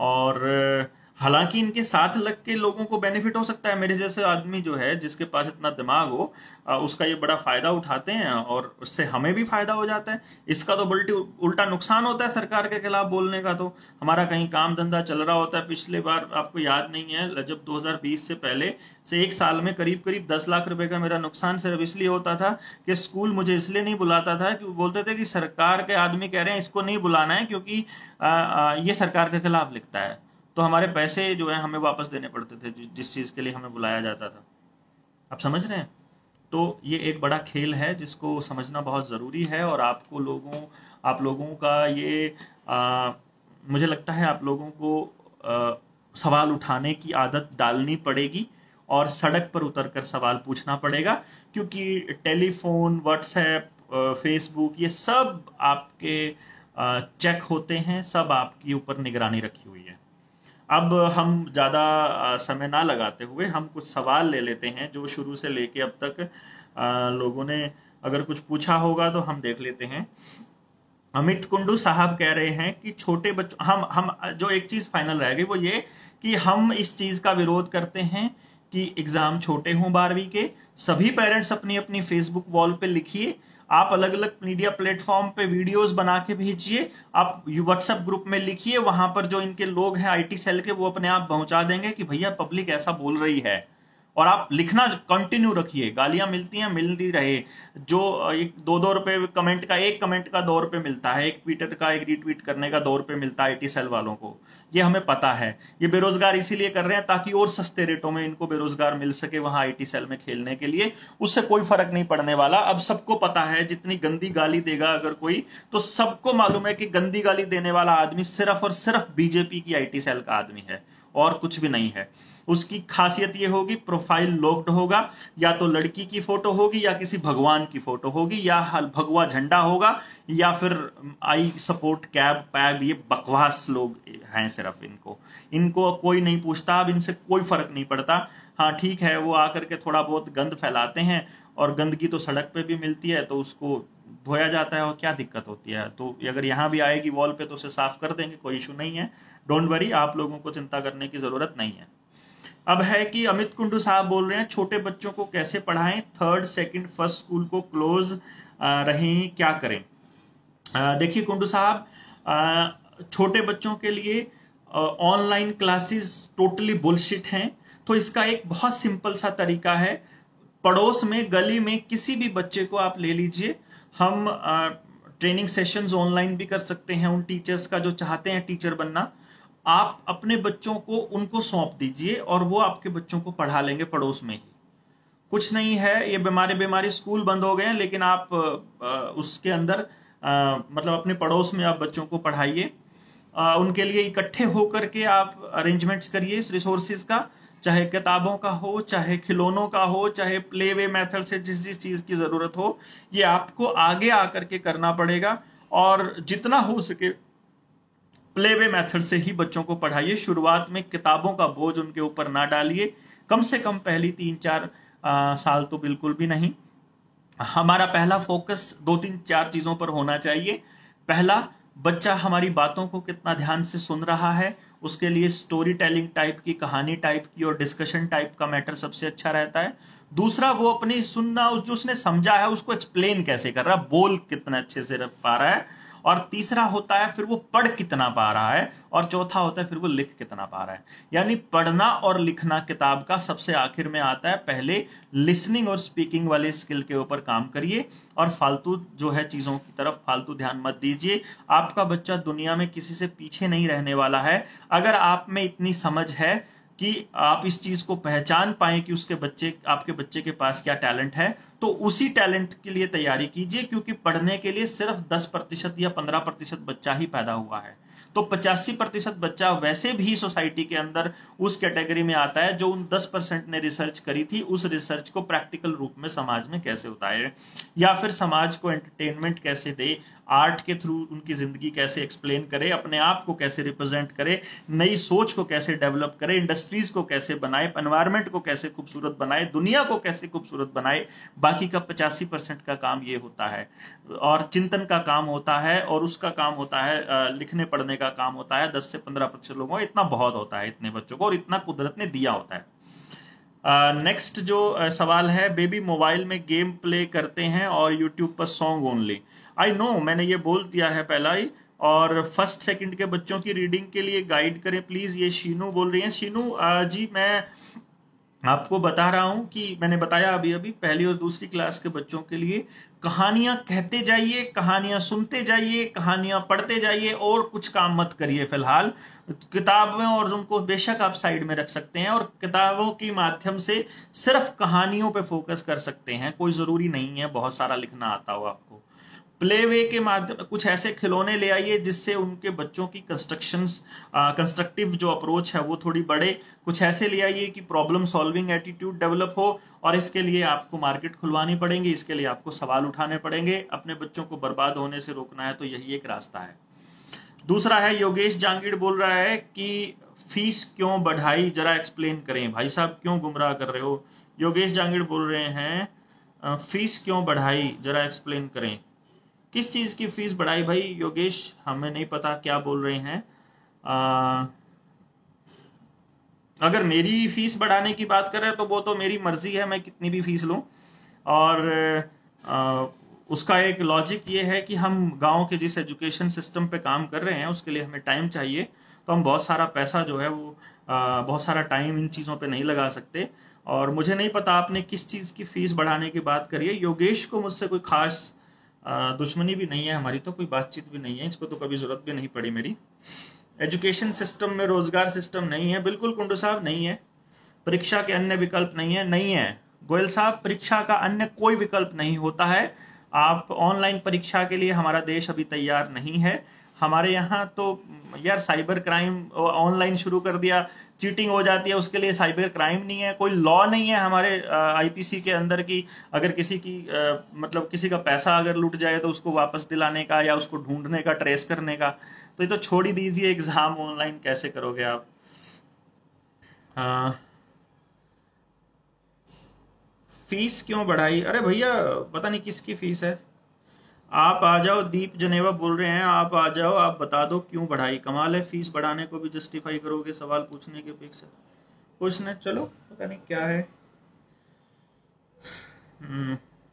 और हालांकि इनके साथ लग के लोगों को बेनिफिट हो सकता है, मेरे जैसे आदमी जो है जिसके पास इतना दिमाग हो, उसका ये बड़ा फायदा उठाते हैं और उससे हमें भी फायदा हो जाता है। इसका तो बल्कि उल्टा नुकसान होता है सरकार के खिलाफ बोलने का। तो हमारा कहीं काम धंधा चल रहा होता है। पिछले बार आपको याद नहीं है, जब दो हज़ार बीस से पहले से एक साल में करीब करीब दस लाख रुपए का मेरा नुकसान सिर्फ इसलिए होता था कि स्कूल मुझे इसलिए नहीं बुलाता था कि वो बोलते थे कि सरकार के आदमी कह रहे हैं इसको नहीं बुलाना है क्योंकि आ, आ, ये सरकार के खिलाफ लिखता है। तो हमारे पैसे जो है हमें वापस देने पड़ते थे जिस चीज़ के लिए हमें बुलाया जाता था। आप समझ रहे हैं? तो ये एक बड़ा खेल है जिसको समझना बहुत ज़रूरी है। और आपको लोगों आप लोगों का ये आ, मुझे लगता है आप लोगों को आ, सवाल उठाने की आदत डालनी पड़ेगी और सड़क पर उतरकर सवाल पूछना पड़ेगा, क्योंकि टेलीफोन, व्हाट्सएप, फेसबुक, ये सब आपके चेक होते हैं, सब आपके ऊपर निगरानी रखी हुई है। अब हम ज़्यादा समय ना लगाते हुए हम कुछ सवाल ले लेते हैं जो शुरू से लेके अब तक आ, लोगों ने अगर कुछ पूछा होगा तो हम देख लेते हैं। अमित कुंडू साहब कह रहे हैं कि छोटे बच्चों हम हम जो एक चीज़ फाइनल रह गई वो ये कि हम इस चीज़ का विरोध करते हैं कि एग्जाम छोटे हों बारहवीं के। सभी पेरेंट्स अपनी अपनी फेसबुक वॉल पे लिखिए, आप अलग अलग मीडिया प्लेटफॉर्म पे वीडियोस बना के भेजिए, आप व्हाट्सएप ग्रुप में लिखिए, वहां पर जो इनके लोग हैं आईटी सेल के वो अपने आप पहुंचा देंगे कि भैया पब्लिक ऐसा बोल रही है। और आप लिखना कंटिन्यू रखिए, गालियां मिलती हैं मिलती रहे। जो एक दो दो रुपए कमेंट का, एक कमेंट का दो रुपए मिलता है, एक ट्विटर का एक रीट्वीट करने का दो रुपए मिलता है आईटी सेल वालों को, ये हमें पता है। ये बेरोजगार इसीलिए कर रहे हैं ताकि और सस्ते रेटों में इनको बेरोजगार मिल सके वहां आईटी सेल में खेलने के लिए। उससे कोई फर्क नहीं पड़ने वाला। अब सबको पता है जितनी गंदी गाली देगा अगर कोई, तो सबको मालूम है कि गंदी गाली देने वाला आदमी सिर्फ और सिर्फ बीजेपी की आईटी सेल का आदमी है और कुछ भी नहीं है। उसकी खासियत ये होगी प्रोफाइल लॉक्ड होगा, या तो लड़की की फोटो होगी या किसी भगवान की फोटो होगी, या भगवा झंडा होगा, या फिर आई सपोर्ट कैब पैब। ये बकवास लोग हैं सिर्फ, इनको इनको कोई नहीं पूछता, अब इनसे कोई फर्क नहीं पड़ता। हाँ ठीक है, वो आकर के थोड़ा बहुत गंद फैलाते हैं और गंदगी तो सड़क पे भी मिलती है तो उसको धोया जाता है और क्या दिक्कत होती है। तो अगर यहाँ भी आएगी वॉल पे तो उसे साफ कर देंगे, कोई इशू नहीं है। डोंट वरी, आप लोगों को चिंता करने की जरूरत नहीं है। अब है कि अमित कुंडू साहब बोल रहे हैं छोटे बच्चों को कैसे पढ़ाएं, थर्ड सेकंड फर्स्ट स्कूल को क्लोज रहें, क्या करें। देखिए कुंडू साहब, छोटे बच्चों के लिए ऑनलाइन क्लासेस टोटली बुलशिट हैं। तो इसका एक बहुत सिंपल सा तरीका है, पड़ोस में गली में किसी भी बच्चे को आप ले लीजिए, हम ट्रेनिंग सेशंस ऑनलाइन भी कर सकते हैं उन टीचर्स का जो चाहते हैं टीचर बनना। आप अपने बच्चों को उनको सौंप दीजिए और वो आपके बच्चों को पढ़ा लेंगे पड़ोस में ही। कुछ नहीं है, ये बीमारी बीमारी स्कूल बंद हो गए हैं, लेकिन आप उसके अंदर आ, मतलब अपने पड़ोस में आप बच्चों को पढ़ाइए। उनके लिए इकट्ठे होकर के आप अरेंजमेंट्स करिए इस रिसोर्सेज का, चाहे किताबों का हो, चाहे खिलौनों का हो, चाहे प्ले वे मेथड से जिस जिस चीज की जरूरत हो, ये आपको आगे आकर के करना पड़ेगा। और जितना हो सके प्ले वे मेथड से ही बच्चों को पढ़ाइए। शुरुआत में किताबों का बोझ उनके ऊपर ना डालिए, कम से कम पहली तीन चार आ, साल तो बिल्कुल भी नहीं। हमारा पहला फोकस दो तीन चार चीजों पर होना चाहिए। पहला, बच्चा हमारी बातों को कितना ध्यान से सुन रहा है, उसके लिए स्टोरी टेलिंग टाइप की, कहानी टाइप की और डिस्कशन टाइप का मैटर सबसे अच्छा रहता है। दूसरा, वो अपनी सुनना, जो उसने समझा है उसको एक्सप्लेन कैसे कर रहा है, बोल कितना अच्छे से रख पा रहा है। और तीसरा होता है फिर वो पढ़ कितना पा रहा है, और चौथा होता है फिर वो लिख कितना पा रहा है। यानी पढ़ना और लिखना किताब का सबसे आखिर में आता है। पहले लिसनिंग और स्पीकिंग वाले स्किल के ऊपर काम करिए और फालतू जो है चीजों की तरफ फालतू ध्यान मत दीजिए। आपका बच्चा दुनिया में किसी से पीछे नहीं रहने वाला है। अगर आप में इतनी समझ है कि आप इस चीज को पहचान पाएं कि उसके बच्चे आपके बच्चे के पास क्या टैलेंट है, तो उसी टैलेंट के लिए तैयारी कीजिए। क्योंकि पढ़ने के लिए सिर्फ दस प्रतिशत या पंद्रह प्रतिशत बच्चा ही पैदा हुआ है, तो पचासी प्रतिशत बच्चा वैसे भी सोसाइटी के अंदर उस कैटेगरी में आता है जो उन दस परसेंट ने रिसर्च करी थी। उस रिसर्च को प्रैक्टिकल रूप में समाज में कैसे उतारे, या फिर समाज को एंटरटेनमेंट कैसे दे, आर्ट के थ्रू उनकी जिंदगी कैसे एक्सप्लेन करे, अपने आप को कैसे रिप्रेजेंट करे, नई सोच को कैसे डेवलप करे, इंडस्ट्रीज को कैसे बनाए, एनवायरमेंट को कैसे खूबसूरत बनाए, दुनिया को कैसे खूबसूरत बनाए। बाकी का पचासी परसेंट का काम ये होता है, और चिंतन का काम होता है, और उसका काम होता है लिखने पढ़ने का काम होता है। दस से पंद्रह प्रतिशत लोगों को इतना बहुत होता है, इतने बच्चों को, और इतना कुदरत ने दिया होता है। नेक्स्ट uh, जो uh, सवाल है, बेबी मोबाइल में गेम प्ले करते हैं और यूट्यूब पर सॉन्ग ओनली। आई नो, मैंने ये बोल दिया है पहला ही। और फर्स्ट सेकंड के बच्चों की रीडिंग के लिए गाइड करें प्लीज, ये शीनू बोल रही हैं। शीनू uh, जी, मैं आपको बता रहा हूं कि मैंने बताया अभी अभी, पहली और दूसरी क्लास के बच्चों के लिए कहानियां कहते जाइए, कहानियां सुनते जाइए, कहानियां पढ़ते जाइए, और कुछ काम मत करिए फिलहाल। किताबें और उनको बेशक आप साइड में रख सकते हैं और किताबों के माध्यम से सिर्फ कहानियों पे फोकस कर सकते हैं। कोई जरूरी नहीं है बहुत सारा लिखना आता हो आपको। प्ले वे के माध्यम कुछ ऐसे खिलौने ले आइए जिससे उनके बच्चों की कंस्ट्रक्शंस कंस्ट्रक्टिव जो अप्रोच है वो थोड़ी बढ़े। कुछ ऐसे ले आइए कि प्रॉब्लम सॉल्विंग एटीट्यूड डेवलप हो, और इसके लिए आपको मार्केट खुलवानी पड़ेगी, इसके लिए आपको सवाल उठाने पड़ेंगे। अपने बच्चों को बर्बाद होने से रोकना है तो यही एक रास्ता है। दूसरा है, योगेश जांगीड़ बोल रहा है कि फीस क्यों बढ़ाई, जरा एक्सप्लेन करें। भाई साहब क्यों गुमराह कर रहे हो? योगेश जांगीड़ बोल रहे हैं फीस क्यों बढ़ाई, जरा एक्सप्लेन करें। किस चीज की फीस बढ़ाई भाई योगेश, हमें नहीं पता क्या बोल रहे हैं। आ, अगर मेरी फीस बढ़ाने की बात करें तो वो तो मेरी मर्जी है, मैं कितनी भी फीस लूँ। और आ, उसका एक लॉजिक ये है कि हम गांव के जिस एजुकेशन सिस्टम पे काम कर रहे हैं उसके लिए हमें टाइम चाहिए, तो हम बहुत सारा पैसा जो है वो आ, बहुत सारा टाइम इन चीज़ों पे नहीं लगा सकते। और मुझे नहीं पता आपने किस चीज़ की फीस बढ़ाने की बात करी है। योगेश को मुझसे कोई खास आ, दुश्मनी भी नहीं है, हमारी तो कोई बातचीत भी नहीं है, इसको तो कभी ज़रूरत भी नहीं पड़ी मेरी। एजुकेशन सिस्टम में रोजगार सिस्टम नहीं है, बिल्कुल कुंडू साहब नहीं है। परीक्षा के अन्य विकल्प नहीं है, नहीं है गोयल साहब, परीक्षा का अन्य कोई विकल्प नहीं होता है। आप ऑनलाइन परीक्षा के लिए हमारा देश अभी तैयार नहीं है। हमारे यहाँ तो यार साइबर क्राइम ऑनलाइन शुरू कर दिया, चीटिंग हो जाती है, उसके लिए साइबर क्राइम नहीं है, कोई लॉ नहीं है हमारे आईपीसी के अंदर की अगर किसी की आ, मतलब किसी का पैसा अगर लूट जाए तो उसको वापस दिलाने का या उसको ढूंढने का, ट्रेस करने का। तो ये तो छोड़ ही दीजिए, एग्जाम ऑनलाइन कैसे करोगे आप। हाँ, फीस क्यों बढ़ाई? अरे भैया पता नहीं किसकी फीस है। आप आ जाओ, दीप जनेवा बोल रहे हैं, आप आ जाओ, आप बता दो क्यों बढ़ाई। कमाल है, फीस बढ़ाने को भी जस्टिफाई करोगे सवाल पूछने के अपेक्षा। कुछ नहीं, चलो पता नहीं क्या है। हम्म,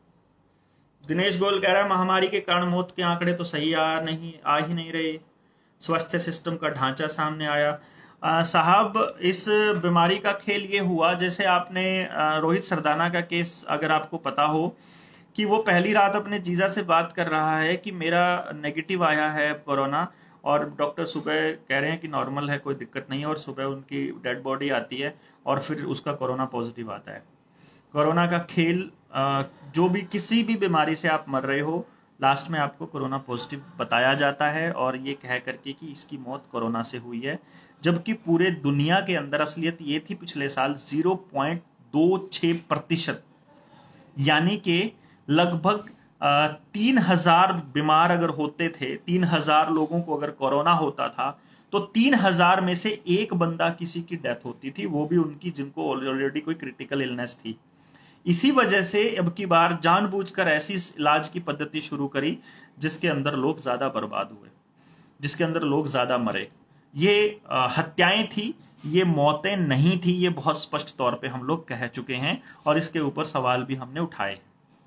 दिनेश गोयल कह रहा है महामारी के कारण मौत के आंकड़े तो सही आ नहीं आ ही नहीं रहे, स्वास्थ्य सिस्टम का ढांचा सामने आया। आ, साहब इस बीमारी का खेल ये हुआ जैसे आपने आ, रोहित सरदाना का केस अगर आपको पता हो कि वो पहली रात अपने जीजा से बात कर रहा है कि मेरा नेगेटिव आया है कोरोना, और डॉक्टर सुबह कह रहे हैं कि नॉर्मल है, कोई दिक्कत नहीं है, और सुबह उनकी डेड बॉडी आती है और फिर उसका कोरोना पॉजिटिव आता है। कोरोना का खेल, जो भी किसी भी बीमारी से आप मर रहे हो, लास्ट में आपको कोरोना पॉजिटिव बताया जाता है और ये कह करके कि इसकी मौत कोरोना से हुई है, जबकि पूरे दुनिया के अंदर असलियत ये थी पिछले साल ज़ीरो पॉइंट दो छह प्रतिशत, यानी कि लगभग तीन हजार बीमार अगर होते थे, तीन हजार लोगों को अगर कोरोना होता था तो तीन हजार में से एक बंदा किसी की डेथ होती थी, वो भी उनकी जिनको ऑलरेडी कोई क्रिटिकल इलनेस थी। इसी वजह से अब की बार जानबूझकर ऐसी इलाज की पद्धति शुरू करी जिसके अंदर लोग ज्यादा बर्बाद हुए, जिसके अंदर लोग ज्यादा मरे। ये हत्याएं थी, ये मौतें नहीं थी, ये बहुत स्पष्ट तौर पे हम लोग कह चुके हैं और इसके ऊपर सवाल भी हमने उठाए।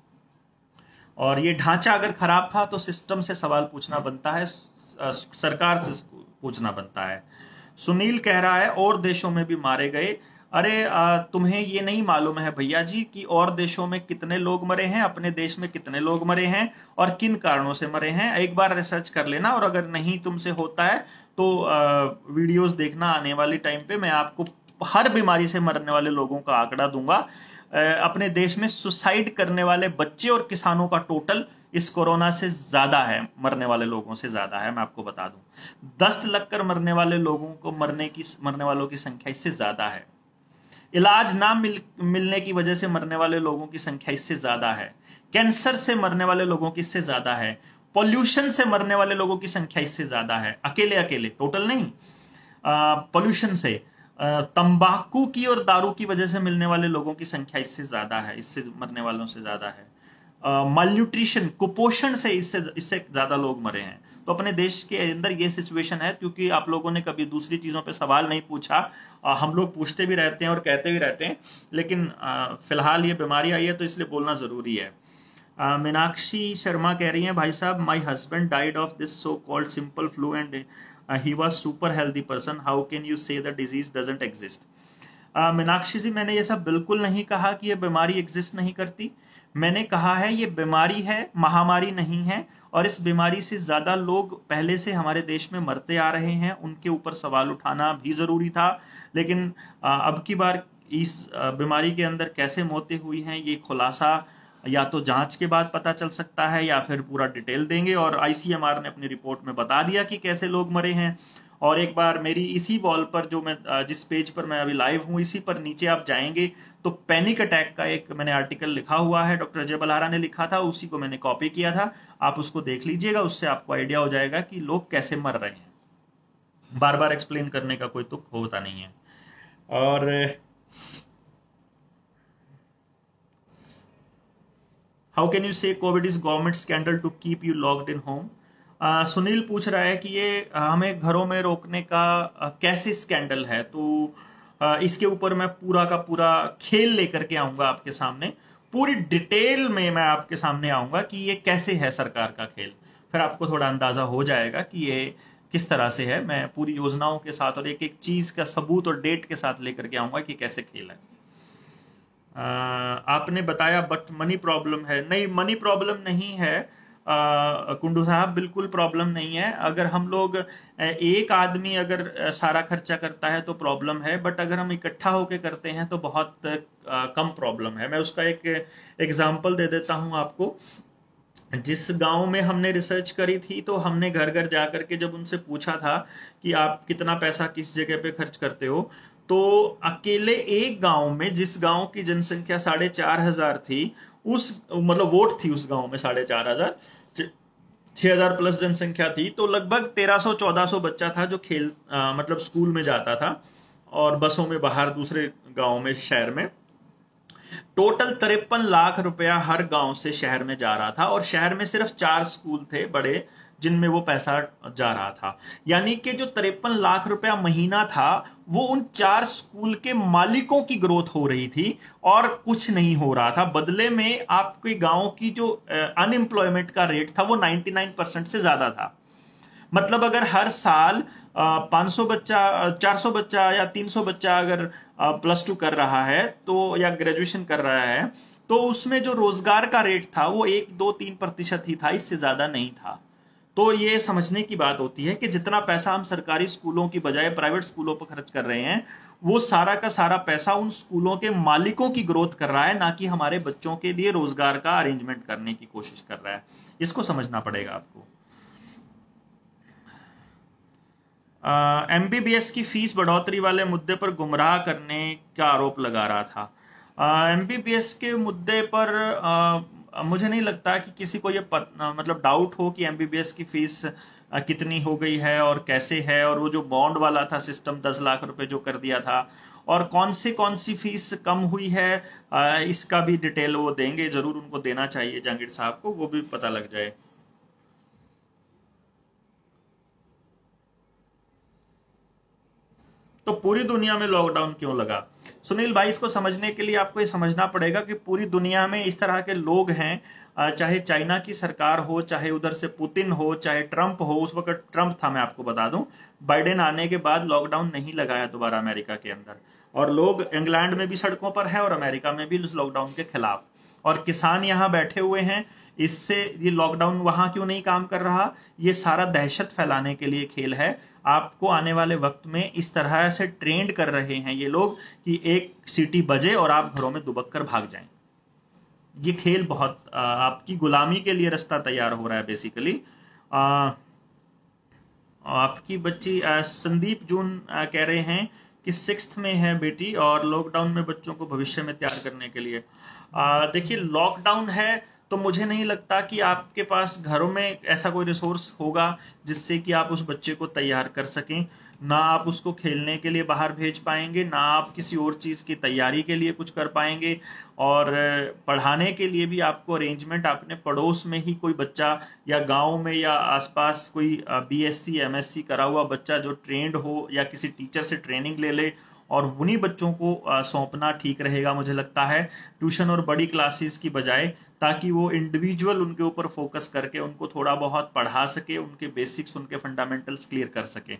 और ये ढांचा अगर खराब था तो सिस्टम से सवाल पूछना बनता है, सरकार से पूछना बनता है। सुनील कह रहा है और देशों में भी मारे गए। अरे तुम्हें ये नहीं मालूम है भैया जी कि और देशों में कितने लोग मरे हैं, अपने देश में कितने लोग मरे हैं और किन कारणों से मरे हैं। एक बार रिसर्च कर लेना, और अगर नहीं तुमसे होता है तो वीडियोस देखना, आने वाली टाइम पे मैं आपको हर बीमारी से मरने वाले लोगों का आंकड़ा दूंगा। अपने देश में सुसाइड करने वाले बच्चे और किसानों का टोटल इस कोरोना से ज्यादा है, मरने वाले लोगों से ज्यादा है। मैं आपको बता दूं, दस्त लगकर मरने वाले लोगों को मरने की मरने वालों की संख्या इससे ज्यादा है। इलाज ना मिल, मिलने की वजह से मरने वाले लोगों की संख्या इससे ज्यादा है। कैंसर से मरने वाले लोगों की इससे ज्यादा है। पॉल्यूशन से मरने वाले लोगों की संख्या इससे ज्यादा है, अकेले अकेले, टोटल नहीं, पॉल्यूशन से, तंबाकू की और दारू की वजह से मिलने वाले लोगों की संख्या इससे ज्यादा है, इससे मरने वालों से ज्यादा है। मालन्यूट्रिशन, कुपोषण से इससे इससे ज्यादा लोग मरे हैं। तो अपने देश के अंदर ये सिचुएशन है, क्योंकि आप लोगों ने कभी दूसरी चीजों पे सवाल नहीं पूछा। आ, हम लोग पूछते भी रहते हैं और कहते भी रहते हैं, लेकिन आ, फिलहाल ये बीमारी आई है तो इसलिए बोलना जरूरी है। आ, मीनाक्षी शर्मा कह रही हैं भाई साहब, my husband died of this so called simple flu and he was super healthy person, how can you say the disease doesn't exist. Meenakshi ji, मैंने ये सब बिल्कुल नहीं कहा कि ये बीमारी एग्जिस्ट नहीं करती। मैंने कहा है ये बीमारी है, महामारी नहीं है, और इस बीमारी से ज्यादा लोग पहले से हमारे देश में मरते आ रहे हैं, उनके ऊपर सवाल उठाना भी जरूरी था। लेकिन अब की बार इस बीमारी के अंदर कैसे मौतें हुई हैं ये खुलासा या तो जांच के बाद पता चल सकता है या फिर पूरा डिटेल देंगे, और आईसीएमआर ने अपनी रिपोर्ट में बता दिया कि कैसे लोग मरे हैं। और एक बार मेरी इसी वॉल पर, जो मैं जिस पेज पर मैं अभी लाइव हूं, इसी पर नीचे आप जाएंगे तो पैनिक अटैक का एक मैंने आर्टिकल लिखा हुआ है, डॉक्टर अजय बलहारा ने लिखा था, उसी को मैंने कॉपी किया था। आप उसको देख लीजिएगा, उससे आपको आइडिया हो जाएगा कि लोग कैसे मर रहे हैं। बार बार एक्सप्लेन करने का कोई तुक होता नहीं है। और how can you say covid is government scandal to keep you locked in home. Uh, Sunil पूछ रहा है कि ये हमें घरों में रोकने का uh, कैसे स्कैंडल है। तो आ, इसके ऊपर मैं पूरा का पूरा खेल लेकर के आऊंगा आपके सामने, पूरी डिटेल में मैं आपके सामने आऊंगा कि ये कैसे है सरकार का खेल। फिर आपको थोड़ा अंदाजा हो जाएगा कि ये किस तरह से है। मैं पूरी योजनाओं के साथ और एक एक चीज का सबूत और डेट के साथ लेकर के आऊंगा कि कैसे खेल है। आ, आपने बताया बट मनी प्रॉब्लम है। नहीं, मनी प्रॉब्लम नहीं है आ, कुंडू साहब, बिल्कुल प्रॉब्लम नहीं है। अगर हम लोग एक आदमी अगर सारा खर्चा करता है तो प्रॉब्लम है, बट अगर हम इकट्ठा होकर करते हैं तो बहुत आ, कम प्रॉब्लम है। मैं उसका एक एग्जांपल दे देता हूं आपको। जिस गांव में हमने रिसर्च करी थी तो हमने घर घर जाकर के जब उनसे पूछा था कि आप कितना पैसा किस जगह पे खर्च करते हो, तो अकेले एक गांव में, जिस गांव की जनसंख्या साढ़े चार हजार थी, उस मतलब वोट थी उस गांव में साढ़े चार हजार, छह हजार प्लस जनसंख्या थी, तो लगभग तेरह सौ चौदह सौ बच्चा था जो खेल आ, मतलब स्कूल में जाता था और बसों में बाहर दूसरे गांव में, शहर में। टोटल तिरपन लाख रुपया हर गांव से शहर में जा रहा था, और शहर में सिर्फ चार स्कूल थे बड़े जिनमें वो पैसा जा रहा था। यानी कि जो तिरपन लाख रुपया महीना था वो उन चार स्कूल के मालिकों की ग्रोथ हो रही थी और कुछ नहीं हो रहा था। बदले में आपके गांव की जो अनएम्प्लॉयमेंट का रेट था वो निन्यानवे परसेंट से ज्यादा था। मतलब अगर हर साल पाँच सौ बच्चा, चार सौ बच्चा या तीन सौ बच्चा अगर प्लस टू कर रहा है तो, या ग्रेजुएशन कर रहा है, तो उसमें जो रोजगार का रेट था वो एक दो तीन प्रतिशत ही था, इससे ज्यादा नहीं था। तो ये समझने की बात होती है कि जितना पैसा हम सरकारी स्कूलों की बजाय प्राइवेट स्कूलों पर खर्च कर रहे हैं, वो सारा का सारा पैसा उन स्कूलों के मालिकों की ग्रोथ कर रहा है, ना कि हमारे बच्चों के लिए रोजगार का अरेंजमेंट करने की कोशिश कर रहा है। इसको समझना पड़ेगा आपको। एमबीबीएस की फीस बढ़ोतरी वाले मुद्दे पर गुमराह करने का आरोप लगा रहा था। एमबीबीएस के मुद्दे पर आ, मुझे नहीं लगता कि किसी को ये पत, आ, मतलब डाउट हो कि एमबीबीएस की फीस आ, कितनी हो गई है और कैसे है, और वो जो बॉन्ड वाला था सिस्टम दस लाख रुपए जो कर दिया था, और कौन सी कौन सी फीस कम हुई है, आ, इसका भी डिटेल वो देंगे, जरूर उनको देना चाहिए जहांगीर साहब को, वो भी पता लग जाए। तो पूरी दुनिया में लॉकडाउन क्यों लगा? सुनील भाई, इसको समझने के लिए आपको ये समझना पड़ेगा कि पूरी दुनिया में इस तरह के लोग हैं, चाहे चाइना की सरकार हो, चाहे उधर से पुतिन हो, चाहे ट्रंप हो। उस वक्त ट्रंप था, मैं आपको बता दूं। बाइडेन आने के बाद लॉकडाउन नहीं लगाया दोबारा अमेरिका के अंदर, और लोग इंग्लैंड में भी सड़कों पर हैं और अमेरिका में भी इस लॉकडाउन के खिलाफ, और किसान यहाँ बैठे हुए हैं। इससे ये लॉकडाउन वहां क्यों नहीं काम कर रहा? ये सारा दहशत फैलाने के लिए खेल है। आपको आने वाले वक्त में इस तरह से ट्रेंड कर रहे हैं ये लोग कि एक सीटी बजे और आप घरों में दुबक कर भाग जाएं। ये खेल बहुत आ, आपकी गुलामी के लिए रास्ता तैयार हो रहा है बेसिकली। आपकी बच्ची संदीप जून आ, कह रहे हैं कि सिक्स्थ में है बेटी, और लॉकडाउन में बच्चों को भविष्य में तैयार करने के लिए। देखिए, लॉकडाउन है तो मुझे नहीं लगता कि आपके पास घरों में ऐसा कोई रिसोर्स होगा जिससे कि आप उस बच्चे को तैयार कर सकें। ना आप उसको खेलने के लिए बाहर भेज पाएंगे, ना आप किसी और चीज़ की तैयारी के लिए कुछ कर पाएंगे, और पढ़ाने के लिए भी आपको अरेंजमेंट अपने पड़ोस में ही कोई बच्चा, या गांव में या आसपास कोई बीएससी एमएससी करा हुआ बच्चा जो ट्रेंड हो, या किसी टीचर से ट्रेनिंग ले ले और उन्हीं बच्चों को सौंपना ठीक रहेगा मुझे लगता है, ट्यूशन और बड़ी क्लासेस की बजाय, ताकि वो इंडिविजुअल उनके ऊपर फोकस करके उनको थोड़ा बहुत पढ़ा सके, उनके बेसिक्स, उनके फंडामेंटल्स क्लियर कर सके।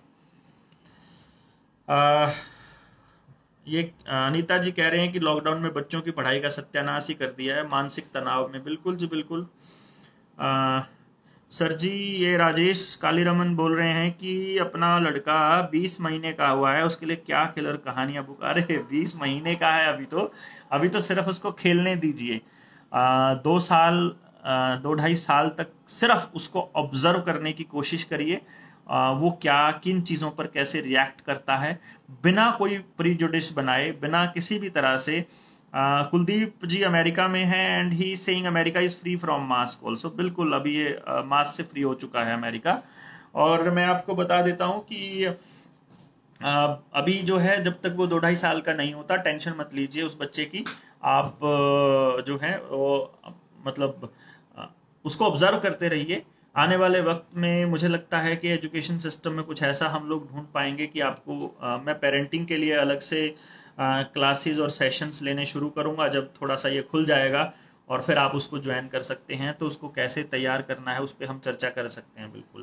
आ, ये अनीता जी कह रहे हैं कि लॉकडाउन में बच्चों की पढ़ाई का सत्यानाश ही कर दिया है, मानसिक तनाव में। बिल्कुल जी बिल्कुल। आ, सर जी, ये राजेश कालीरमन बोल रहे हैं कि अपना लड़का बीस महीने का हुआ है, उसके लिए क्या किलर कहानियां बुक। अरे बीस महीने का है अभी तो, अभी तो सिर्फ उसको खेलने दीजिए। दो साल आ, दो ढाई साल तक सिर्फ उसको ऑब्जर्व करने की कोशिश करिए, वो क्या, किन चीज़ों पर कैसे रिएक्ट करता है, बिना कोई प्रीजुडिस बनाए, बिना किसी भी तरह से। Uh, कुलदीप जी अमेरिका में हैं and he saying America is free from mask also. बिल्कुल, अभी ये uh, मास्क से फ्री हो चुका है अमेरिका। और मैं आपको बता देता हूं कि uh, अभी जो है, जब तक वो दो ढाई साल का नहीं होता, टेंशन मत लीजिए उस बच्चे की। आप uh, जो है वो मतलब uh, उसको ऑब्जर्व करते रहिए। आने वाले वक्त में मुझे लगता है कि एजुकेशन सिस्टम में कुछ ऐसा हम लोग ढूंढ पाएंगे कि आपको आ, मैं पेरेंटिंग के लिए अलग से क्लासेस और सेशंस लेने शुरू करूंगा जब थोड़ा सा ये खुल जाएगा, और फिर आप उसको ज्वाइन कर सकते हैं। तो उसको कैसे तैयार करना है उस पर हम चर्चा कर सकते हैं बिल्कुल।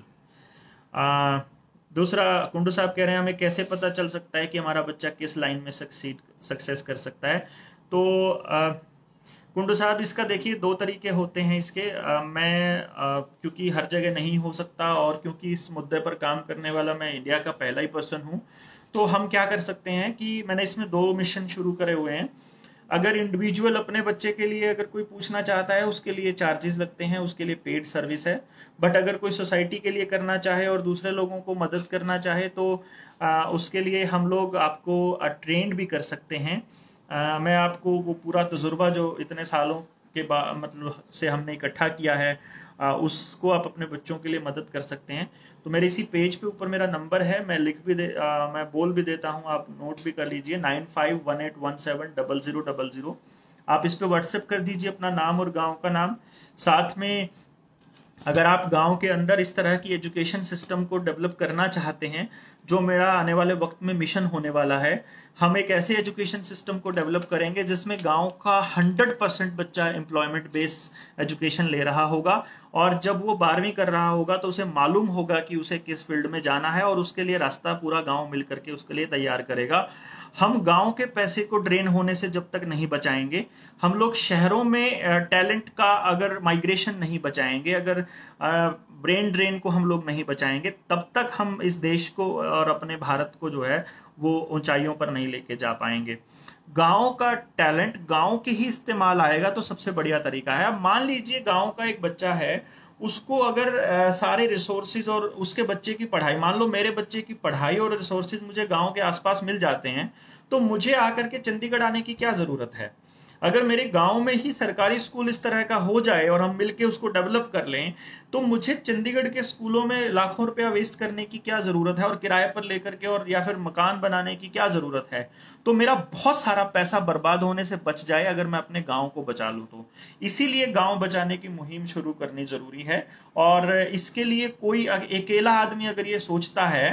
आ, दूसरा, कुंडू साहब कह रहे हैं हमें कैसे पता चल सकता है कि हमारा बच्चा किस लाइन में सक्सीड सक्सेस कर सकता है। तो आ, कुंडू साहब, इसका देखिए दो तरीके होते हैं इसके। आ, मैं आ, क्योंकि हर जगह नहीं हो सकता और क्योंकि इस मुद्दे पर काम करने वाला मैं इंडिया का पहला ही पर्सन हूँ, तो हम क्या कर सकते हैं कि मैंने इसमें दो मिशन शुरू करे हुए हैं। अगर इंडिविजुअल अपने बच्चे के लिए अगर कोई पूछना चाहता है उसके लिए चार्जेस लगते हैं, उसके लिए पेड सर्विस है। बट अगर कोई सोसाइटी के लिए करना चाहे और दूसरे लोगों को मदद करना चाहे तो आ, उसके लिए हम लोग आपको ट्रेंड भी कर सकते हैं। आ, मैं आपको वो पूरा तजुर्बा जो इतने सालों के बाद मतलब से हमने इकट्ठा किया है आ, उसको आप अपने बच्चों के लिए मदद कर सकते हैं। तो मेरे इसी पेज पे ऊपर मेरा नंबर है, मैं लिख भी दे आ, मैं बोल भी देता हूँ, आप नोट भी कर लीजिए, nine five one eight one seven double zero double zero. आप इस पे व्हाट्सएप कर दीजिए अपना नाम और गांव का नाम। साथ में अगर आप गांव के अंदर इस तरह की एजुकेशन सिस्टम को डेवलप करना चाहते हैं, जो मेरा आने वाले वक्त में मिशन होने वाला है, हम एक ऐसे एजुकेशन सिस्टम को डेवलप करेंगे जिसमें गांव का हंड्रेड परसेंट बच्चा एम्प्लॉयमेंट बेस एजुकेशन ले रहा होगा, और जब वो बारहवीं कर रहा होगा तो उसे मालूम होगा कि उसे किस फील्ड में जाना है, और उसके लिए रास्ता पूरा गांव मिलकर के उसके लिए तैयार करेगा। हम गांव के पैसे को ड्रेन होने से जब तक नहीं बचाएंगे, हम लोग शहरों में टैलेंट का अगर माइग्रेशन नहीं बचाएंगे, अगर ब्रेन ड्रेन को हम लोग नहीं बचाएंगे, तब तक हम इस देश को और अपने भारत को जो है वो ऊंचाइयों पर नहीं लेके जा पाएंगे। गांव का टैलेंट गांव के ही इस्तेमाल आएगा तो सबसे बढ़िया तरीका है। अब मान लीजिए गांव का एक बच्चा है, उसको अगर आ, सारे रिसोर्सेज और उसके बच्चे की पढ़ाई, मान लो मेरे बच्चे की पढ़ाई और रिसोर्सेज मुझे गांव के आसपास मिल जाते हैं, तो मुझे आकर के चंडीगढ़ आने की क्या जरूरत है। अगर मेरे गांव में ही सरकारी स्कूल इस तरह का हो जाए और हम मिलके उसको डेवलप कर लें, तो मुझे चंडीगढ़ के स्कूलों में लाखों रुपया वेस्ट करने की क्या जरूरत है, और किराए पर लेकर के और या फिर मकान बनाने की क्या जरूरत है। तो मेरा बहुत सारा पैसा बर्बाद होने से बच जाए अगर मैं अपने गांव को बचा लूं तो। इसीलिए गांव बचाने की मुहिम शुरू करनी जरूरी है। और इसके लिए कोई अकेला आदमी अगर ये सोचता है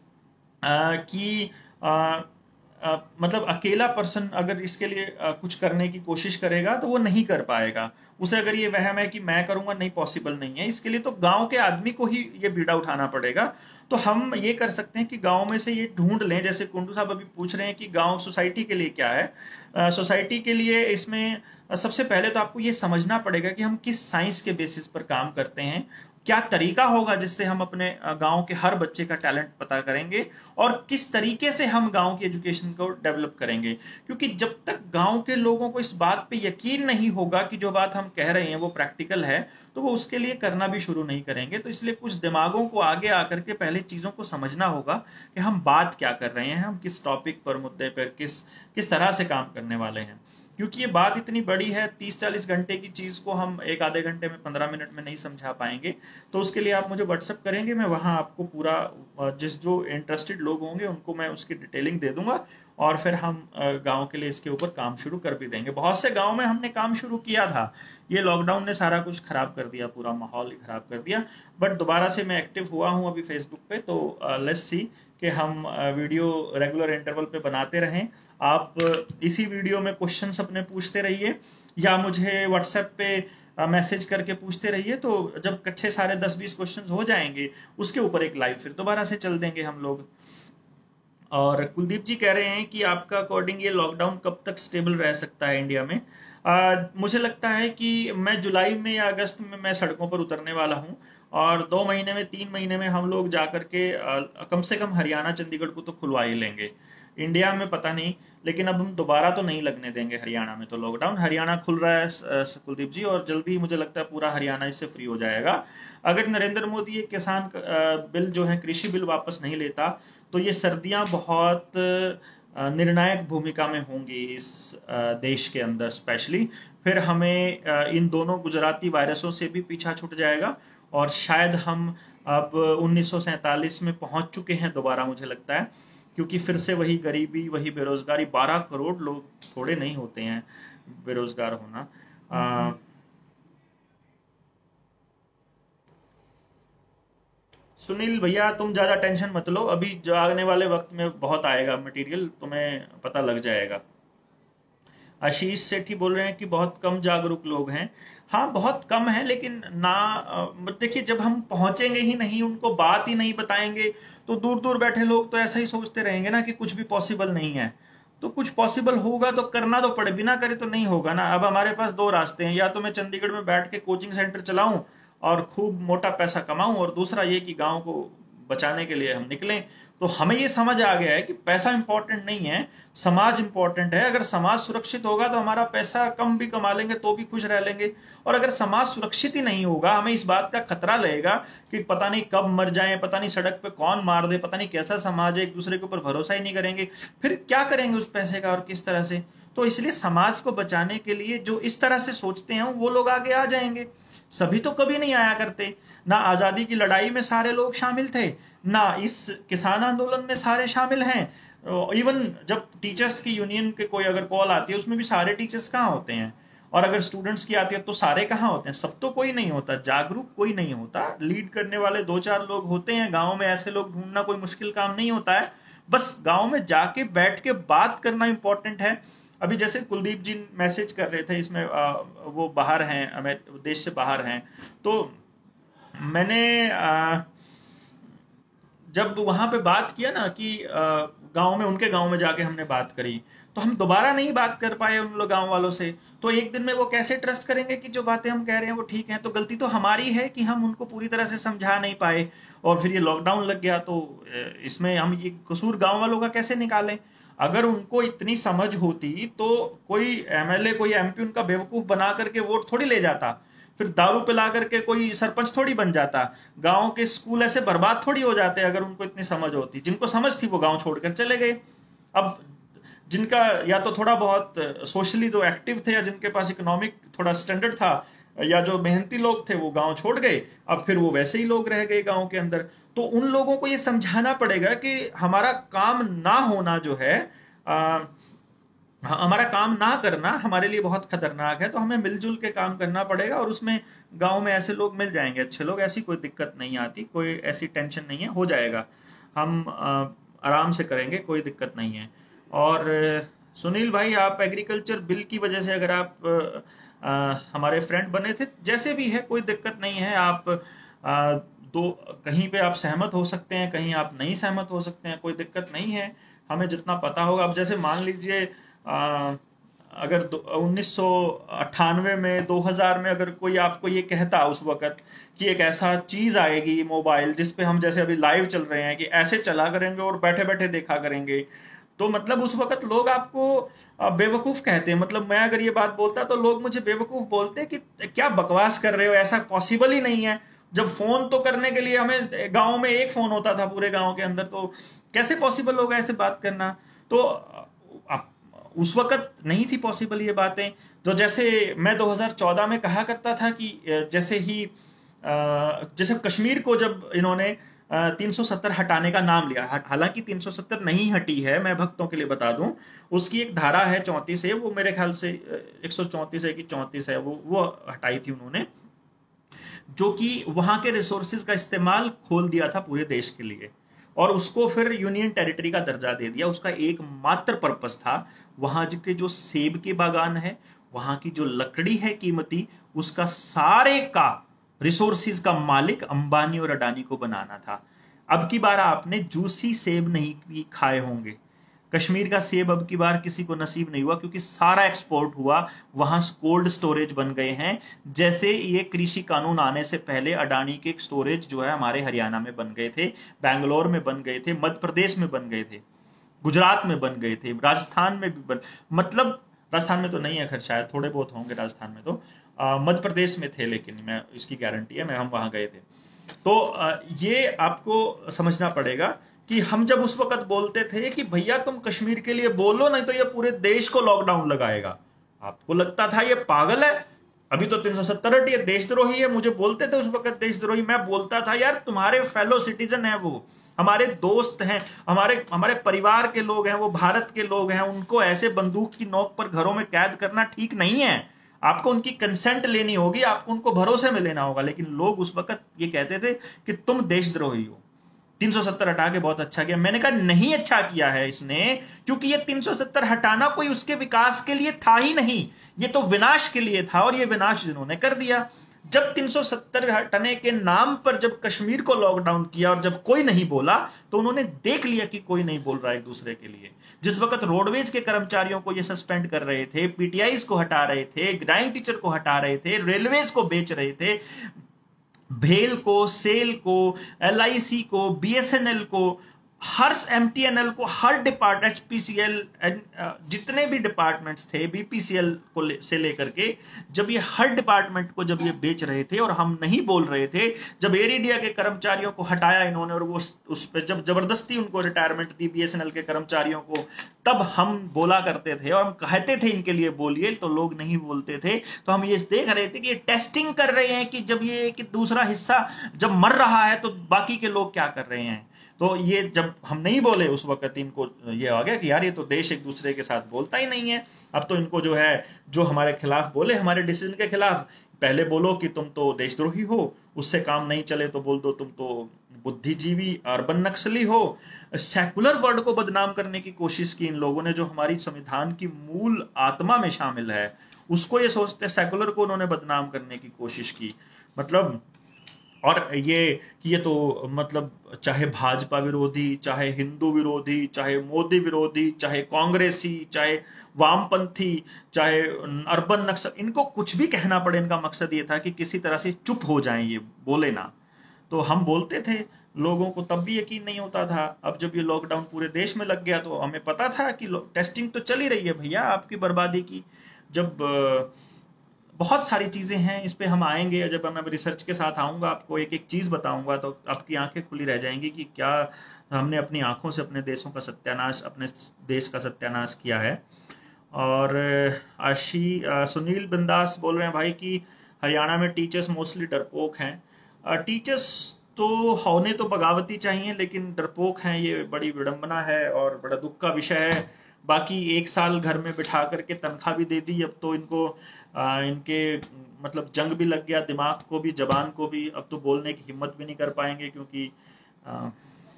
आ, कि आ, Uh, मतलब अकेला पर्सन अगर इसके लिए uh, कुछ करने की कोशिश करेगा तो वो नहीं कर पाएगा। उसे अगर ये वहम है कि मैं करूंगा, नहीं, पॉसिबल नहीं है। इसके लिए तो गांव के आदमी को ही ये बीड़ा उठाना पड़ेगा। तो हम ये कर सकते हैं कि गांव में से ये ढूंढ लें, जैसे कुंडू साहब अभी पूछ रहे हैं कि गांव सोसाइटी के लिए क्या है। सोसाइटी uh, के लिए इसमें uh, सबसे पहले तो आपको ये समझना पड़ेगा कि हम किस साइंस के बेसिस पर काम करते हैं, क्या तरीका होगा जिससे हम अपने गांव के हर बच्चे का टैलेंट पता करेंगे, और किस तरीके से हम गांव की एजुकेशन को डेवलप करेंगे। क्योंकि जब तक गांव के लोगों को इस बात पे यकीन नहीं होगा कि जो बात हम कह रहे हैं वो प्रैक्टिकल है, तो वो उसके लिए करना भी शुरू नहीं करेंगे। तो इसलिए कुछ दिमागों को आगे आकर के पहले चीजों को समझना होगा कि हम बात क्या कर रहे हैं, हम किस टॉपिक पर, मुद्दे पर किस किस तरह से काम करने वाले हैं। क्योंकि ये बात इतनी बड़ी है, तीस चालीस घंटे की चीज को हम एक आधे घंटे में, पंद्रह मिनट में नहीं समझा पाएंगे। तो उसके लिए आप मुझे व्हाट्सएप करेंगे, मैं वहां आपको पूरा, जिस जो इंटरेस्टेड लोग होंगे उनको मैं उसकी डिटेलिंग दे दूंगा, और फिर हम गांव के लिए इसके ऊपर काम शुरू कर भी देंगे। बहुत से गांव में हमने काम शुरू किया था, ये लॉकडाउन ने सारा कुछ खराब कर दिया, पूरा माहौल ही खराब कर दिया। बट दोबारा से मैं एक्टिव हुआ हूं अभी फेसबुक पे, तो लेट्स सी कि हम वीडियो रेगुलर इंटरवल पे बनाते रहें। आप इसी वीडियो में क्वेश्चंस अपने पूछते रहिए या मुझे व्हाट्सएप पे मैसेज करके पूछते रहिए। तो जब कच्चे सारे दस बीस क्वेश्चंस हो जाएंगे, उसके ऊपर एक लाइव फिर दोबारा से चल देंगे हम लोग। और कुलदीप जी कह रहे हैं कि आपका अकॉर्डिंग ये लॉकडाउन कब तक स्टेबल रह सकता है इंडिया में। आ, मुझे लगता है कि मैं जुलाई में या अगस्त में मैं सड़कों पर उतरने वाला हूं, और दो महीने में, तीन महीने में हम लोग जाकर के आ, कम से कम हरियाणा चंडीगढ़ को तो खुलवा ही लेंगे। इंडिया में पता नहीं, लेकिन अब हम दोबारा तो नहीं लगने देंगे हरियाणा में तो लॉकडाउन। हरियाणा खुल रहा है कुलदीप जी, और जल्दी मुझे लगता है पूरा हरियाणा इससे फ्री हो जाएगा। अगर नरेंद्र मोदी ये किसान बिल जो है, कृषि बिल वापस नहीं लेता, तो ये सर्दियां बहुत निर्णायक भूमिका में होंगी इस देश के अंदर स्पेशली। फिर हमें इन दोनों गुजराती वायरसों से भी पीछा छूट जाएगा, और शायद हम अब उन्नीस सौ सैंतालीस में पहुंच चुके हैं दोबारा, मुझे लगता है। क्योंकि फिर से वही गरीबी, वही बेरोजगारी, बारह करोड़ लोग थोड़े नहीं होते हैं बेरोजगार होना। आ, सुनील भैया तुम ज्यादा टेंशन मत लो, अभी जो आने वाले वक्त में बहुत आएगा मटेरियल, तुम्हें पता लग जाएगा। आशीष सेठी बोल रहे हैं कि बहुत कम जागरूक लोग हैं। हाँ बहुत कम है, लेकिन ना अ, देखिए जब हम पहुंचेंगे ही नहीं, उनको बात ही नहीं बताएंगे, तो दूर दूर बैठे लोग तो ऐसा ही सोचते रहेंगे ना कि कुछ भी पॉसिबल नहीं है। तो कुछ पॉसिबल होगा तो करना तो पड़े, बिना करे तो नहीं होगा ना। अब हमारे पास दो रास्ते हैं, या तो मैं चंडीगढ़ में बैठ के कोचिंग सेंटर चलाऊं और खूब मोटा पैसा कमाऊं, और दूसरा ये कि गांव को बचाने के लिए हम निकलें। तो हमें ये समझ आ गया है कि पैसा इंपॉर्टेंट नहीं है, समाज इंपॉर्टेंट है। अगर समाज सुरक्षित होगा तो हमारा पैसा कम भी कमा लेंगे तो भी खुश रह लेंगे, और अगर समाज सुरक्षित ही नहीं होगा, हमें इस बात का खतरा लगेगा कि पता नहीं कब मर जाए, पता नहीं सड़क पे कौन मार दे, पता नहीं कैसा समाज है, एक दूसरे के ऊपर भरोसा ही नहीं करेंगे, फिर क्या करेंगे उस पैसे का और किस तरह से। तो इसलिए समाज को बचाने के लिए जो इस तरह से सोचते हैं वो लोग आगे आ जाएंगे। सभी तो कभी नहीं आया करते, ना आजादी की लड़ाई में सारे लोग शामिल थे, ना इस किसान आंदोलन में सारे शामिल हैं। इवन जब टीचर्स की यूनियन के कोई अगर कॉल आती है उसमें भी सारे टीचर्स कहाँ होते हैं, और अगर स्टूडेंट्स की आती है तो सारे कहाँ होते हैं। सब तो कोई नहीं होता, जागरूक कोई नहीं होता, लीड करने वाले दो चार लोग होते हैं। गांव में ऐसे लोग ढूंढना कोई मुश्किल काम नहीं होता है, बस गांव में जाके बैठ के बात करना इंपॉर्टेंट है। अभी जैसे कुलदीप जी मैसेज कर रहे थे इसमें, आ, वो बाहर हैं, हमें देश से बाहर हैं, तो मैंने आ, जब वहां पे बात किया ना कि गांव में, उनके गांव में जाके हमने बात करी, तो हम दोबारा नहीं बात कर पाए उन लोग गांव वालों से। तो एक दिन में वो कैसे ट्रस्ट करेंगे कि जो बातें हम कह रहे हैं वो ठीक है। तो गलती तो हमारी है कि हम उनको पूरी तरह से समझा नहीं पाए, और फिर ये लॉकडाउन लग गया। तो इसमें हम ये कसूर गांव वालों का कैसे निकालें। अगर उनको इतनी समझ होती तो कोई एमएलए, कोई एमपी उनका बेवकूफ बना करके वोट थोड़ी ले जाता, फिर दारू पिला करके कोई सरपंच थोड़ी बन जाता। गांव के स्कूल ऐसे बर्बाद थोड़ी हो जाते अगर उनको इतनी समझ होती। जिनको समझ थी वो गांव छोड़कर चले गए। अब जिनका या तो थोड़ा बहुत सोशली जो एक्टिव थे, या जिनके पास इकोनॉमिक थोड़ा स्टैंडर्ड था, या जो मेहनती लोग थे, वो गांव छोड़ गए। अब फिर वो वैसे ही लोग रह गए गांव के अंदर। तो उन लोगों को ये समझाना पड़ेगा कि हमारा काम ना होना जो है, आ, हमारा काम ना करना हमारे लिए बहुत खतरनाक है। तो हमें मिलजुल के काम करना पड़ेगा, और उसमें गांव में ऐसे लोग मिल जाएंगे, अच्छे लोग, ऐसी कोई दिक्कत नहीं आती, कोई ऐसी टेंशन नहीं है, हो जाएगा। हम आ, आराम से करेंगे, कोई दिक्कत नहीं है। और सुनील भाई, आप एग्रीकल्चर बिल की वजह से अगर आप आ, आ, हमारे फ्रेंड बने थे, जैसे भी है कोई दिक्कत नहीं है। आप आ, दो कहीं पे आप सहमत हो सकते हैं, कहीं आप नहीं सहमत हो सकते हैं, कोई दिक्कत नहीं है। हमें जितना पता होगा, अब जैसे मान लीजिए आ, अगर उन्नीस सौ अट्ठानवे में, दो हज़ार में अगर कोई आपको ये कहता उस वक्त कि एक ऐसा चीज आएगी मोबाइल जिसपे हम जैसे अभी लाइव चल रहे हैं कि ऐसे चला करेंगे और बैठे बैठे देखा करेंगे, तो मतलब उस वक्त लोग आपको बेवकूफ कहते हैं। मतलब मैं अगर ये बात बोलता तो लोग मुझे बेवकूफ बोलते कि क्या बकवास कर रहे हो, ऐसा पॉसिबल ही नहीं है। जब फोन तो करने के लिए हमें गांव में एक फोन होता था पूरे गांव के अंदर, तो कैसे पॉसिबल होगा ऐसे बात करना। तो आप उस वक्त नहीं थी पॉसिबल ये बातें। जो जैसे मैं दो हज़ार चौदह में कहा करता था कि जैसे ही जैसे कश्मीर को जब इन्होंने तीन सौ सत्तर हटाने का नाम लिया, हालांकि तीन सौ सत्तर नहीं हटी है, मैं भक्तों के लिए बता दूं, उसकी एक धारा है चौंतीस है, वो मेरे ख्याल से एक सौ चौंतीस है कि चौंतीस है, वो वो हटाई थी उन्होंने, जो कि वहां के रिसोर्सेज का इस्तेमाल खोल दिया था पूरे देश के लिए, और उसको फिर यूनियन टेरिटरी का दर्जा दे दिया। उसका एकमात्र पर्पस था वहां के जो सेब के बागान है, वहां की जो लकड़ी है कीमती, उसका सारे का रिसोर्सेज का मालिक अंबानी और अडानी को बनाना था। अब की बार आपने जूसी सेब नहीं खाए होंगे, कश्मीर का सेब अब की बार किसी को नसीब नहीं हुआ, क्योंकि सारा एक्सपोर्ट हुआ, वहां कोल्ड स्टोरेज बन गए हैं। जैसे ये कृषि कानून आने से पहले अडानी के स्टोरेज जो है हमारे हरियाणा में बन गए थे, बैंगलोर में बन गए थे, मध्य प्रदेश में बन गए थे, गुजरात में बन गए थे, राजस्थान में भी बन, मतलब राजस्थान में तो नहीं है खैर, शायद थोड़े बहुत होंगे राजस्थान में, तो मध्य प्रदेश में थे, लेकिन मैं इसकी गारंटी है, मैं हम वहां गए थे। तो आ, ये आपको समझना पड़ेगा कि हम जब उस वक्त बोलते थे कि भैया तुम कश्मीर के लिए बोलो, नहीं तो ये पूरे देश को लॉकडाउन लगाएगा, आपको लगता था ये पागल है, अभी तो तीन सौ सत्तर हटी है, देशद्रोही है। मुझे बोलते थे उस वक्त देशद्रोही, मैं बोलता था यार तुम्हारे फेलो सिटीजन है, वो हमारे दोस्त हैं, हमारे हमारे परिवार के लोग हैं, वो भारत के लोग हैं, उनको ऐसे बंदूक की नोक पर घरों में कैद करना ठीक नहीं है। आपको उनकी कंसेंट लेनी होगी, आपको उनको भरोसे में लेना होगा। लेकिन लोग उस वक्त ये कहते थे कि तुम देशद्रोही हो। तीन सौ सत्तर हटा के बहुत अच्छा किया। मैंने कहा नहीं अच्छा किया है इसने, क्योंकि ये तीन सौ सत्तर हटाना कोई उसके विकास के लिए था ही नहीं, ये तो विनाश के लिए था, और ये विनाश जिन्होंने कर दिया। जब तीन सौ सत्तर हटाने के नाम पर जब कश्मीर को लॉकडाउन किया और जब कोई नहीं बोला, तो उन्होंने देख लिया कि कोई नहीं बोल रहा एक दूसरे के लिए। जिस वक्त रोडवेज के कर्मचारियों को ये सस्पेंड कर रहे थे, पीटीआईज को हटा रहे थे, ड्राइंग टीचर को हटा रहे थे, रेलवेज को बेच रहे थे, भेल को, सेल को, एलआईसी को, बीएसएनएल को, हर एमटीएनएल को, हर डिपार्ट एचपीसीएल, जितने भी डिपार्टमेंट्स थे, बीपीसीएल को ले, से लेकर के, जब ये हर डिपार्टमेंट को जब ये बेच रहे थे और हम नहीं बोल रहे थे, जब एयर इंडिया के कर्मचारियों को हटाया इन्होंने और वो उस पर जब जबरदस्ती उनको रिटायरमेंट दी बीएसएनएल के कर्मचारियों को, तब हम बोला करते थे और हम कहते थे इनके लिए बोलिए, तो लोग नहीं बोलते थे। तो हम ये देख रहे थे कि ये टेस्टिंग कर रहे हैं कि जब ये कि दूसरा हिस्सा जब मर रहा है तो बाकी के लोग क्या कर रहे हैं। तो ये जब हम नहीं बोले उस वक्त इनको ये आ गया कि यार ये तो देश एक दूसरे के साथ बोलता ही नहीं है। अब तो इनको जो है, जो हमारे खिलाफ बोले, हमारे डिसीजन के खिलाफ, पहले बोलो कि तुम तो देशद्रोही हो, उससे काम नहीं चले तो बोल दो तुम तो बुद्धिजीवी अर्बन नक्सली हो। सेकुलर वर्ड को बदनाम करने की कोशिश की इन लोगों ने, जो हमारी संविधान की मूल आत्मा में शामिल है, उसको ये सोचते सेकुलर को उन्होंने बदनाम करने की कोशिश की। मतलब और ये कि ये तो मतलब चाहे भाजपा विरोधी, चाहे हिंदू विरोधी, चाहे मोदी विरोधी, चाहे कांग्रेसी, चाहे वामपंथी, चाहे अर्बन नक्सल, इनको कुछ भी कहना पड़े, इनका मकसद ये था कि किसी तरह से चुप हो जाएं, ये बोले ना। तो हम बोलते थे, लोगों को तब भी यकीन नहीं होता था। अब जब ये लॉकडाउन पूरे देश में लग गया तो हमें पता था कि टेस्टिंग तो चल ही रही है भैया आपकी बर्बादी की। जब बहुत सारी चीज़ें हैं, इस पे हम आएंगे, जब मैं रिसर्च के साथ आऊँगा आपको एक एक चीज़ बताऊँगा तो आपकी आंखें खुली रह जाएंगी कि क्या हमने अपनी आंखों से अपने देशों का सत्यानाश, अपने देश का सत्यानाश किया है। और आशी सुनील बिंदास बोल रहे हैं भाई कि हरियाणा में टीचर्स मोस्टली डरपोक हैं। टीचर्स तो होने तो बगावती चाहिए, लेकिन डरपोक हैं, ये बड़ी विडंबना है और बड़ा दुख का विषय है। बाकी एक साल घर में बिठा करके तनख्वाह भी दे दी, अब तो इनको आ, इनके मतलब जंग भी लग गया, दिमाग को भी, जबान को भी। अब तो बोलने की हिम्मत भी नहीं कर पाएंगे, क्योंकि आ,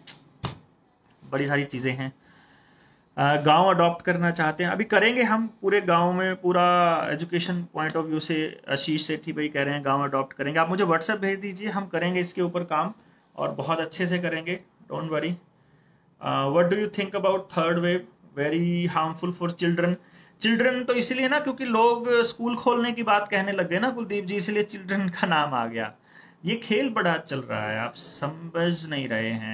बड़ी सारी चीज़ें हैं। गांव अडॉप्ट करना चाहते हैं, अभी करेंगे हम पूरे गांव में, पूरा एजुकेशन पॉइंट ऑफ व्यू से। आशीष सेठी भाई कह रहे हैं गांव अडॉप्ट करेंगे, आप मुझे व्हाट्सएप भेज दीजिए, हम करेंगे इसके ऊपर काम और बहुत अच्छे से करेंगे, don't worry. What do you think about third wave? Very harmful for children. Children तो इसलिए ना क्योंकि लोग स्कूल खोलने की बात कहने लग गए ना कुलदीप जी, इसलिए चिल्ड्रन का नाम आ गया। ये खेल बड़ा चल रहा है, आप समझ नहीं रहे हैं।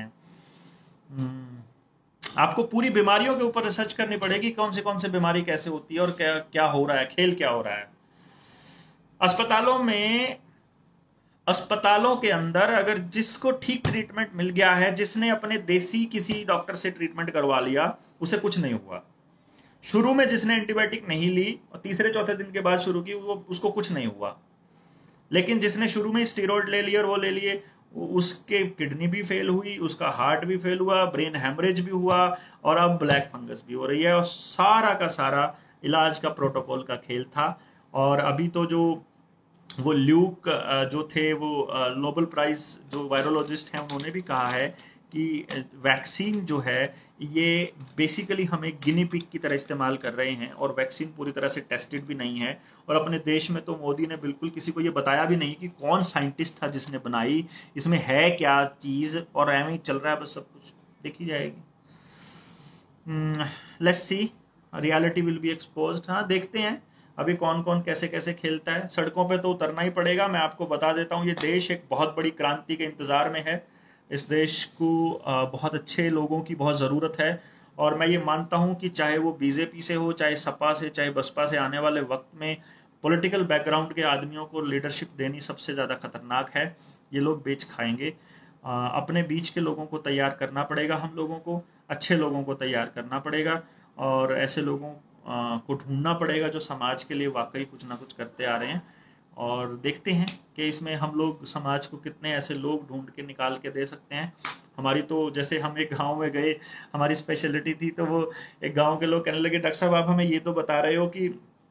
आपको पूरी बीमारियों के ऊपर रिसर्च करनी पड़ेगी, कौन से कौन से बीमारी कैसे होती है और क्या क्या हो रहा है, खेल क्या हो रहा है। अस्पतालों में, अस्पतालों के अंदर अगर जिसको ठीक ट्रीटमेंट मिल गया है, जिसने अपने देसी किसी डॉक्टर से ट्रीटमेंट करवा लिया, उसे कुछ नहीं हुआ। शुरू में जिसने एंटीबायोटिक नहीं ली और तीसरे चौथे दिन के बाद शुरू की, वो उसको कुछ नहीं हुआ। लेकिन जिसने शुरू में स्टेरॉइड ले लिए और वो ले लिए, उसके किडनी भी फेल हुई, उसका हार्ट भी फेल हुआ, ब्रेन हेमरेज भी हुआ और अब ब्लैक फंगस भी हो रही है। और सारा का सारा इलाज का प्रोटोकॉल का खेल था। और अभी तो जो वो ल्यूक जो थे, वो नोबेल प्राइज जो वायरोलॉजिस्ट हैं, उन्होंने भी कहा है कि वैक्सीन जो है ये बेसिकली हम एक गिनी पिग की तरह इस्तेमाल कर रहे हैं और वैक्सीन पूरी तरह से टेस्टेड भी नहीं है। और अपने देश में तो मोदी ने बिल्कुल किसी को ये बताया भी नहीं कि कौन साइंटिस्ट था जिसने बनाई, इसमें है क्या चीज़, और एवं ही चल रहा है बस, सब कुछ देखी जाएगी। Let's see, reality will be exposed. हाँ, देखते हैं अभी कौन कौन कैसे कैसे खेलता है। सड़कों पे तो उतरना ही पड़ेगा। मैं आपको बता देता हूँ, ये देश एक बहुत बड़ी क्रांति के इंतज़ार में है। इस देश को बहुत अच्छे लोगों की बहुत ज़रूरत है। और मैं ये मानता हूँ कि चाहे वो बीजेपी से हो, चाहे सपा से, चाहे बसपा से, आने वाले वक्त में पॉलिटिकल बैकग्राउंड के आदमियों को लीडरशिप देनी सबसे ज़्यादा खतरनाक है। ये लोग बेच खाएंगे। अपने बीच के लोगों को तैयार करना पड़ेगा, हम लोगों को अच्छे लोगों को तैयार करना पड़ेगा और ऐसे लोगों को ढूंढना पड़ेगा जो समाज के लिए वाकई कुछ ना कुछ करते आ रहे हैं। और देखते हैं कि इसमें हम लोग समाज को कितने ऐसे लोग ढूंढ के निकाल के दे सकते हैं। हमारी तो, जैसे हम एक गांव में गए, हमारी स्पेशलिटी थी, तो वो एक गांव के लोग कहने लगे, डॉक्टर साहब आप हमें ये तो बता रहे हो कि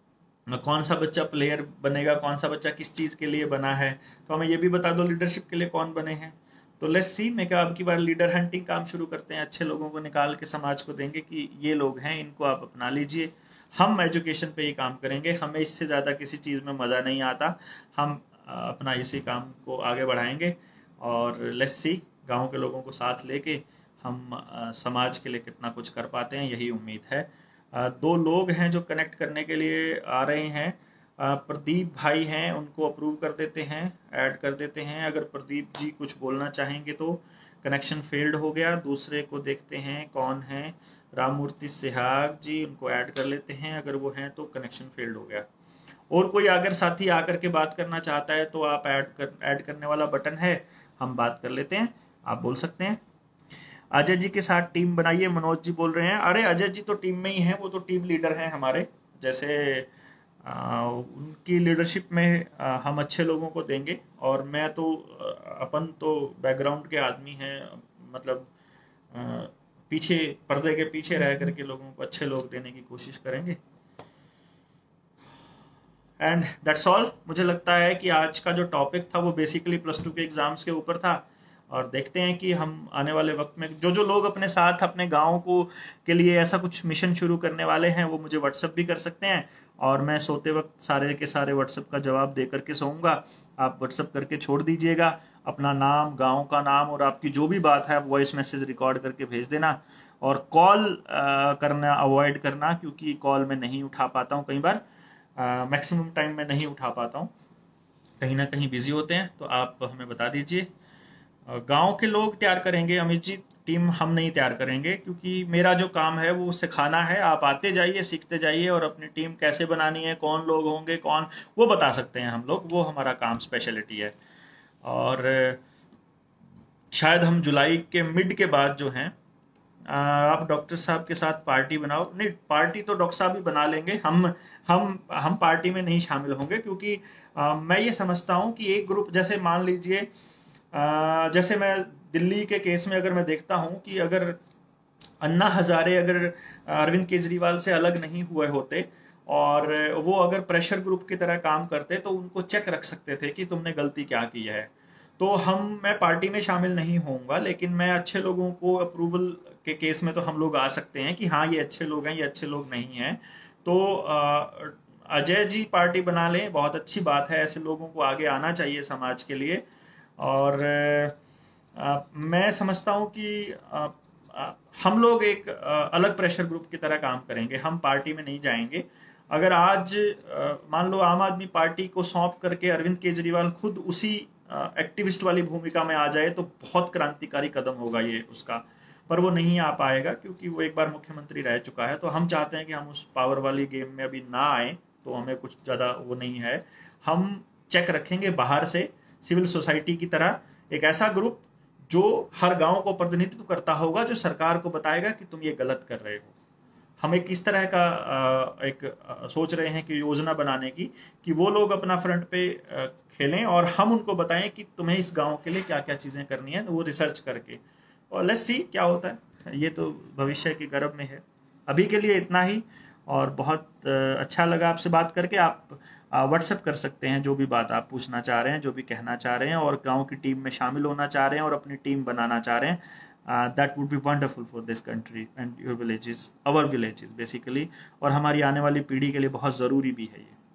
कौन सा बच्चा प्लेयर बनेगा, कौन सा बच्चा किस चीज़ के लिए बना है, तो हमें ये भी बता दो लीडरशिप के लिए कौन बने हैं। तो लेट्स सी, मैं क्या अब की बार लीडर हंटिंग काम शुरू करते हैं, अच्छे लोगों को निकाल के समाज को देंगे कि ये लोग हैं, इनको आप अपना लीजिए। हम एजुकेशन पे ही काम करेंगे, हमें इससे ज़्यादा किसी चीज़ में मज़ा नहीं आता, हम अपना इसी काम को आगे बढ़ाएंगे और लेट्स सी गाँव के लोगों को साथ लेके हम समाज के लिए कितना कुछ कर पाते हैं, यही उम्मीद है। दो लोग हैं जो कनेक्ट करने के लिए आ रहे हैं, प्रदीप भाई हैं, उनको अप्रूव कर देते हैं, ऐड कर देते हैं। अगर प्रदीप जी कुछ बोलना चाहेंगे तो कनेक्शन फेल्ड हो गया। दूसरे को देखते हैं कौन है, राममूर्ति सिहाग जी, उनको ऐड कर लेते हैं, अगर वो हैं तो कनेक्शन फेल्ड हो गया। और कोई अगर साथी आकर के बात करना चाहता है तो आप ऐड कर ऐड करने वाला बटन है, हम बात कर लेते हैं, आप बोल सकते हैं। अजय जी के साथ टीम बनाइए, मनोज जी बोल रहे हैं। अरे अजय जी तो टीम में ही हैं, वो तो टीम लीडर हैं हमारे, जैसे आ, उनकी लीडरशिप में आ, हम अच्छे लोगों को देंगे। और मैं तो अपन तो बैकग्राउंड के आदमी हैं, मतलब आ, पीछे पर्दे के पीछे रह करके लोगों को अच्छे लोग देने की कोशिश करेंगे। And that's all. मुझे लगता है कि आज का जो टॉपिक था वो बेसिकली प्लस टू के एग्जाम्स के ऊपर था, और देखते हैं कि हम आने वाले वक्त में जो जो लोग अपने साथ अपने गाँव को के लिए ऐसा कुछ मिशन शुरू करने वाले हैं वो मुझे व्हाट्सअप भी कर सकते हैं, और मैं सोते वक्त सारे के सारे व्हाट्सअप का जवाब दे करके सोऊंगा। आप व्हाट्सअप करके छोड़ दीजिएगा अपना नाम, गांव का नाम, और आपकी जो भी बात है वॉइस मैसेज रिकॉर्ड करके भेज देना। और कॉल करना अवॉइड करना, क्योंकि कॉल में नहीं उठा पाता हूँ, कई बार मैक्सिमम टाइम में नहीं उठा पाता हूँ, कहीं ना कहीं बिजी होते हैं, तो आप हमें बता दीजिए। गांव के लोग तैयार करेंगे अमित जी, टीम हम नहीं तैयार करेंगे, क्योंकि मेरा जो काम है वो सिखाना है। आप आते जाइए, सीखते जाइए, और अपनी टीम कैसे बनानी है, कौन लोग होंगे, कौन, वो बता सकते हैं हम लोग, वो हमारा काम स्पेशलिटी है। और शायद हम जुलाई के मिड के बाद जो हैं, आप डॉक्टर साहब के साथ पार्टी बनाओ। नहीं, पार्टी तो डॉक्टर साहब ही बना लेंगे, हम हम हम पार्टी में नहीं शामिल होंगे, क्योंकि आ, मैं ये समझता हूँ कि एक ग्रुप, जैसे मान लीजिए आ, जैसे मैं दिल्ली के केस में अगर मैं देखता हूँ कि अगर अन्ना हजारे अगर अरविंद केजरीवाल से अलग नहीं हुए होते और वो अगर प्रेशर ग्रुप की तरह काम करते तो उनको चेक रख सकते थे कि तुमने गलती क्या की है। तो हम मैं पार्टी में शामिल नहीं होऊंगा, लेकिन मैं अच्छे लोगों को अप्रूवल के केस में तो हम लोग आ सकते हैं कि हाँ ये अच्छे लोग हैं, ये अच्छे लोग नहीं हैं। तो अजय जी पार्टी बना लें, बहुत अच्छी बात है, ऐसे लोगों को आगे आना चाहिए समाज के लिए। और आ, मैं समझता हूँ कि आ, आ, हम लोग एक आ, अलग प्रेशर ग्रुप की तरह काम करेंगे, हम पार्टी में नहीं जाएंगे। अगर आज मान लो आम आदमी पार्टी को सौंप करके अरविंद केजरीवाल खुद उसी एक्टिविस्ट वाली भूमिका में आ जाए तो बहुत क्रांतिकारी कदम होगा ये उसका, पर वो नहीं आ पाएगा क्योंकि वो एक बार मुख्यमंत्री रह चुका है। तो हम चाहते हैं कि हम उस पावर वाली गेम में अभी ना आए, तो हमें कुछ ज़्यादा वो नहीं है। हम चेक रखेंगे बाहर से, सिविल सोसाइटी की तरह एक ऐसा ग्रुप जो हर गांव को प्रतिनिधित्व करता होगा, जो सरकार को बताएगा कि तुम ये गलत कर रहे हो। हम एक इस तरह का एक सोच रहे हैं कि योजना बनाने की, कि वो लोग अपना फ्रंट पे खेलें और हम उनको बताएं कि तुम्हें इस गांव के लिए क्या क्या चीज़ें करनी है, वो रिसर्च करके, और लेट्स सी क्या होता है। ये तो भविष्य के गर्भ में है। अभी के लिए इतना ही, और बहुत अच्छा लगा आपसे बात करके। आप व्हाट्सएप कर सकते हैं जो भी बात आप पूछना चाह रहे हैं, जो भी कहना चाह रहे हैं, और गांव की टीम में शामिल होना चाह रहे हैं और अपनी टीम बनाना चाह रहे हैं। That would be wonderful for this country and your villages, our villages basically, और हमारी आने वाली पीढ़ी के लिए बहुत ज़रूरी भी है ये।